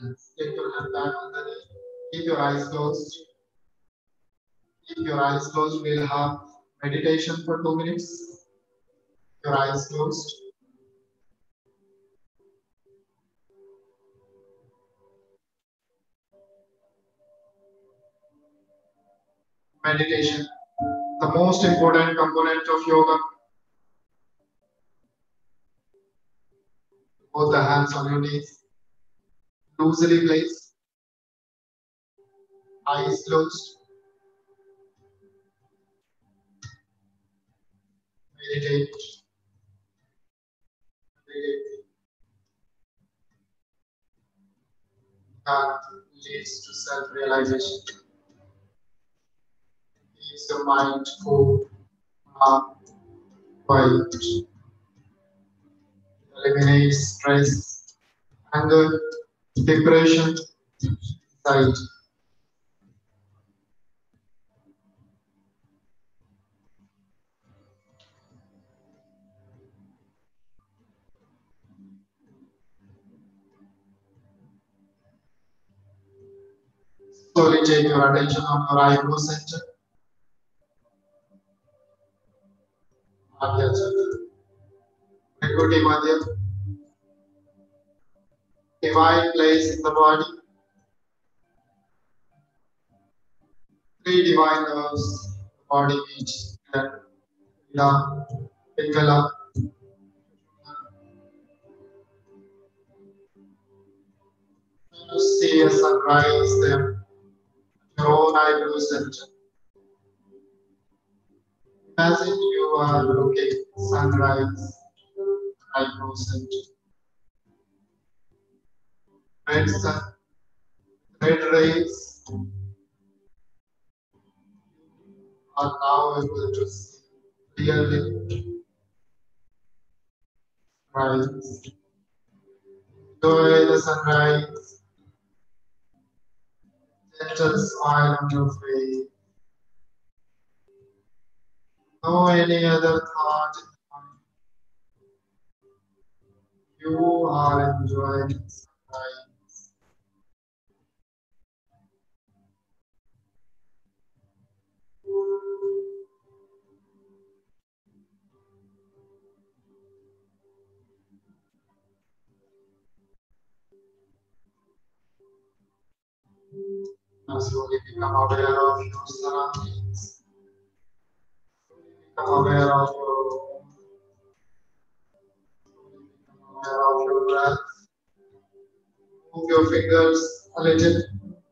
Take your hand back on the knee. Keep your eyes closed. Keep your eyes closed. We'll have meditation for 2 minutes. Your eyes closed. Meditation, the most important component of yoga. Both the hands on your knees. Loosely placed. Eyes closed. Meditate. Meditate. That leads to self-realization. Keeps your mind cool, calm, quiet. Eliminates stress, anger, depression, anxiety. Slowly take your attention on your eyebrow center. Adya Chakra. Prikuti Madhya. Divine place in the body. 3 divine nerves. The body meets Ida, Pingala. You see a sunrise there. Your own eyebrow center. Imagine you are looking sunrise, eyebrow center. Red sun, red rays are now able to see clearly. Rise. Enjoy the sunrise. Gentle smile on your face. No any other thought in mind. You are enjoying sunrise. Now slowly become aware of your surroundings. Become aware of your home. Become aware of your breath. Move your fingers a little.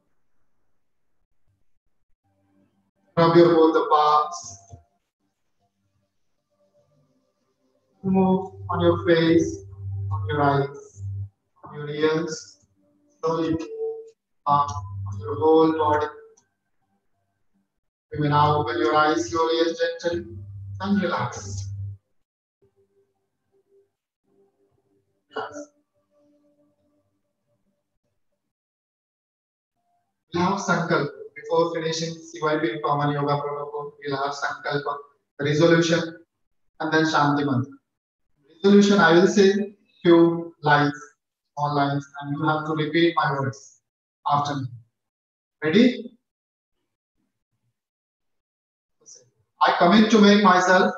Rub your both the palms. Move on your face, on your eyes, on your ears. Slowly move on your whole body. You may now open your eyes slowly and gently and relax. Relax. We'll have Sankalpa. Before finishing CYP Common Yoga Protocol, we'll have Sankalpa, resolution, and then Shanti Mantra. Resolution, I will say few lines, small lines, and you have to repeat my words after me. Ready? I commit to make myself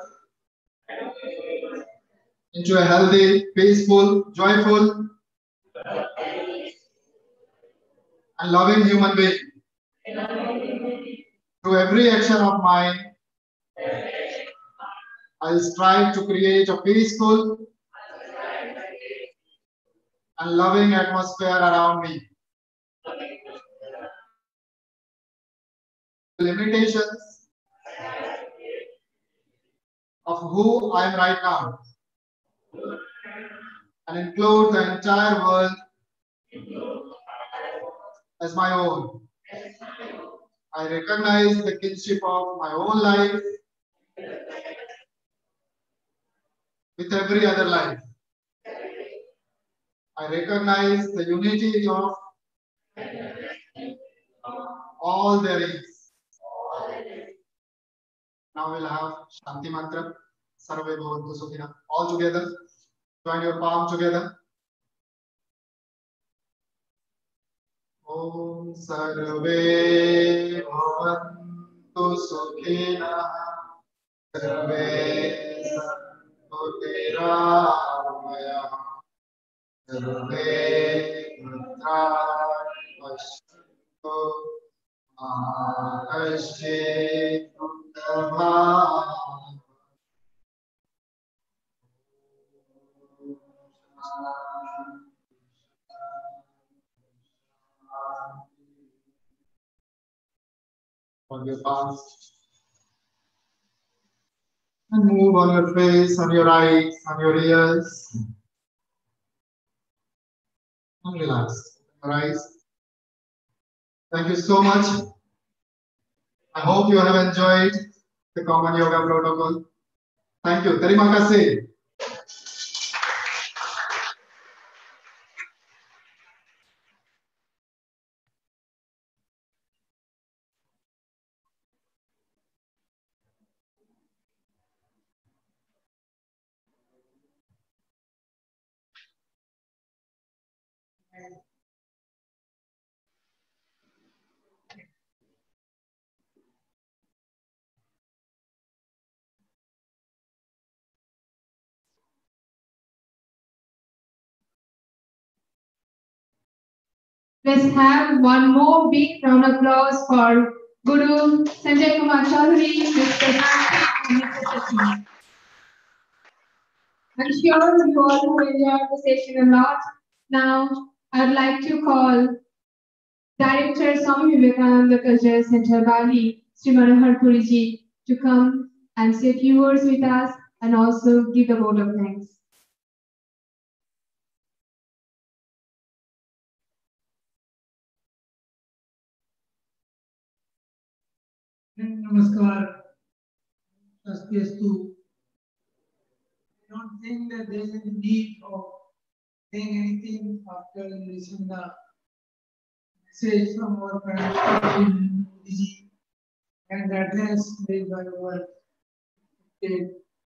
into a healthy, peaceful, joyful, and loving human being. Through every action of mine, I strive to create a peaceful and loving atmosphere around me. Limitations of who I am right now and include the entire world as my own. I recognize the kinship of my own life with every other life. I recognize the unity of all there is. Now we'll have Shanti Mantra. Sarve Bhavantu Sukhina. All together. Join your palm together. Om Sarve Bhavantu Sukhina Sarve Santu Niramaya Sarve Bhadrani Pashyantu Ma Kaschit Dukkha on your palms and move on your face, on your eyes, on your ears, and relax your eyes. Thank you so much. I hope you have enjoyed the common yoga protocol. Thank you. Terima kasih. Let's have one more big round of applause for Guru Sanjay Kumar Chaudhary, Mr. Nancy, and Mr. Sachin. I'm sure you all will enjoy the session a lot. Now, I'd like to call Director Swami Vivekananda Cultural Center Bali, Sri Manohar Puriji, to come and say a few words with us and also give a vote of thanks. Namaskar. Swastiastu. I don't think that there is any need of saying anything after listening the message from our Prime Minister Modi and the address made by our state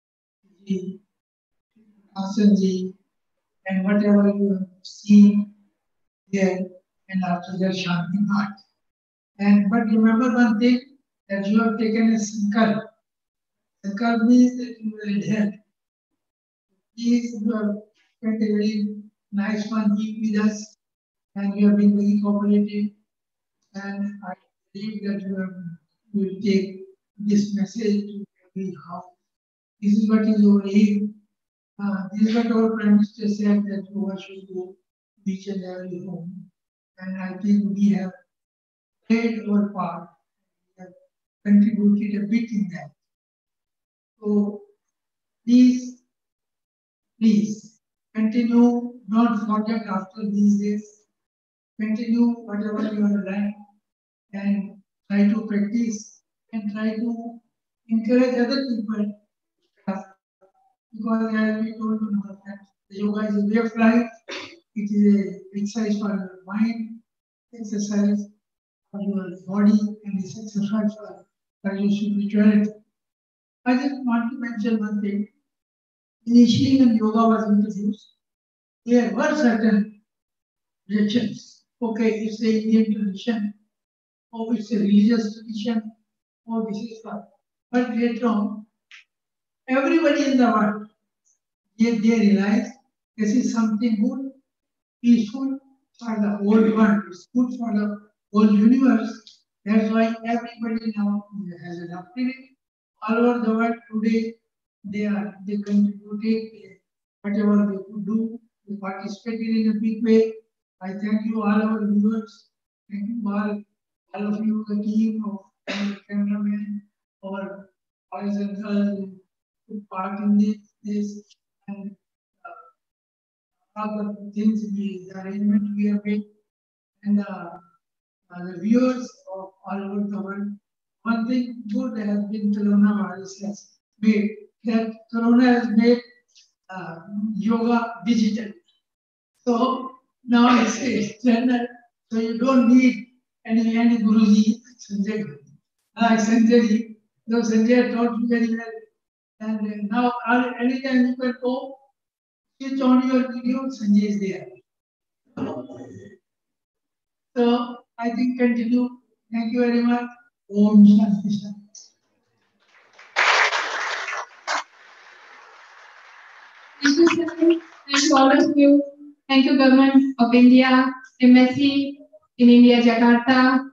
Hassanji and whatever you have seen here and after that Shanti Path. And but remember one thing, that you have taken a sankalp. Sankalp means that you will adhere. Please, you have spent a very nice 1 week with us and you have been very cooperative. And I believe that you will take this message to every house. This is what is our aim. This is what our Prime Minister said, that yoga should go to each and every home. And I think we have played our part. We have contributed a bit in that. So please continue, don't forget after these days, continue whatever you have learned and try to practice and try to encourage other people. Because as we told you, that the yoga is a way of life, it is an exercise for your mind, exercise for your body, and it's exercise for your spirituality. I just want to mention one thing. Initially, when yoga was introduced, there were certain traditions. Okay, it's the Indian tradition, or it's a religious tradition, or this is what. But later on, everybody in the world, they realize this is something good, peaceful for the whole world. It's good for the whole universe. That's why everybody now has adopted it. All over the world today, they contributed whatever they could do. They participated in a big way. I thank you, all our viewers. Thank you all of you, the team of cameramen, our boys and girls who took part in this and all the things the arrangement we have made, and the viewers of all over the world. One thing good has been coronavirus has made, that corona has made yoga digital. So now it's standard. So you don't need any Guruji, Sanjay. Sanjay, though Sanjay taught you very well. And now anytime you can go, switch on your video, Sanjay is there. So I think continue. Thank you very much. Om Shanti Shanti. Thank you, sir. Thank you, all of you. Thank you, Government of India, MSc in India, Jakarta.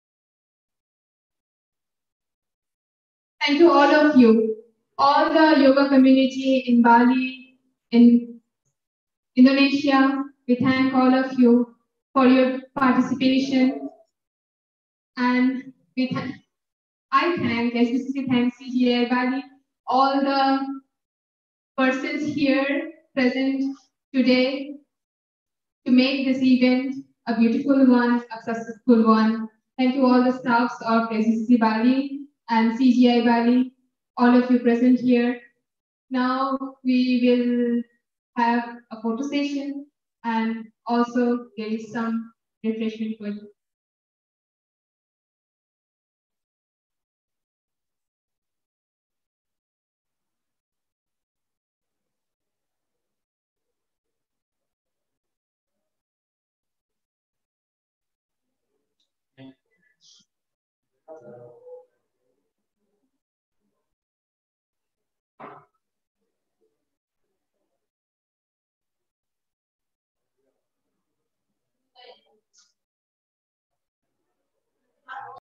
Thank you, all of you. All the yoga community in Bali, in Indonesia, we thank all of you for your participation. And I thank, SBCC thanks CGI Bali, all the persons here present today to make this event a beautiful one, a successful one. Thank you all the staffs of SBCC Bali and CGI Bali, all of you present here. Now we will have a photo session and also there is some refreshment for you.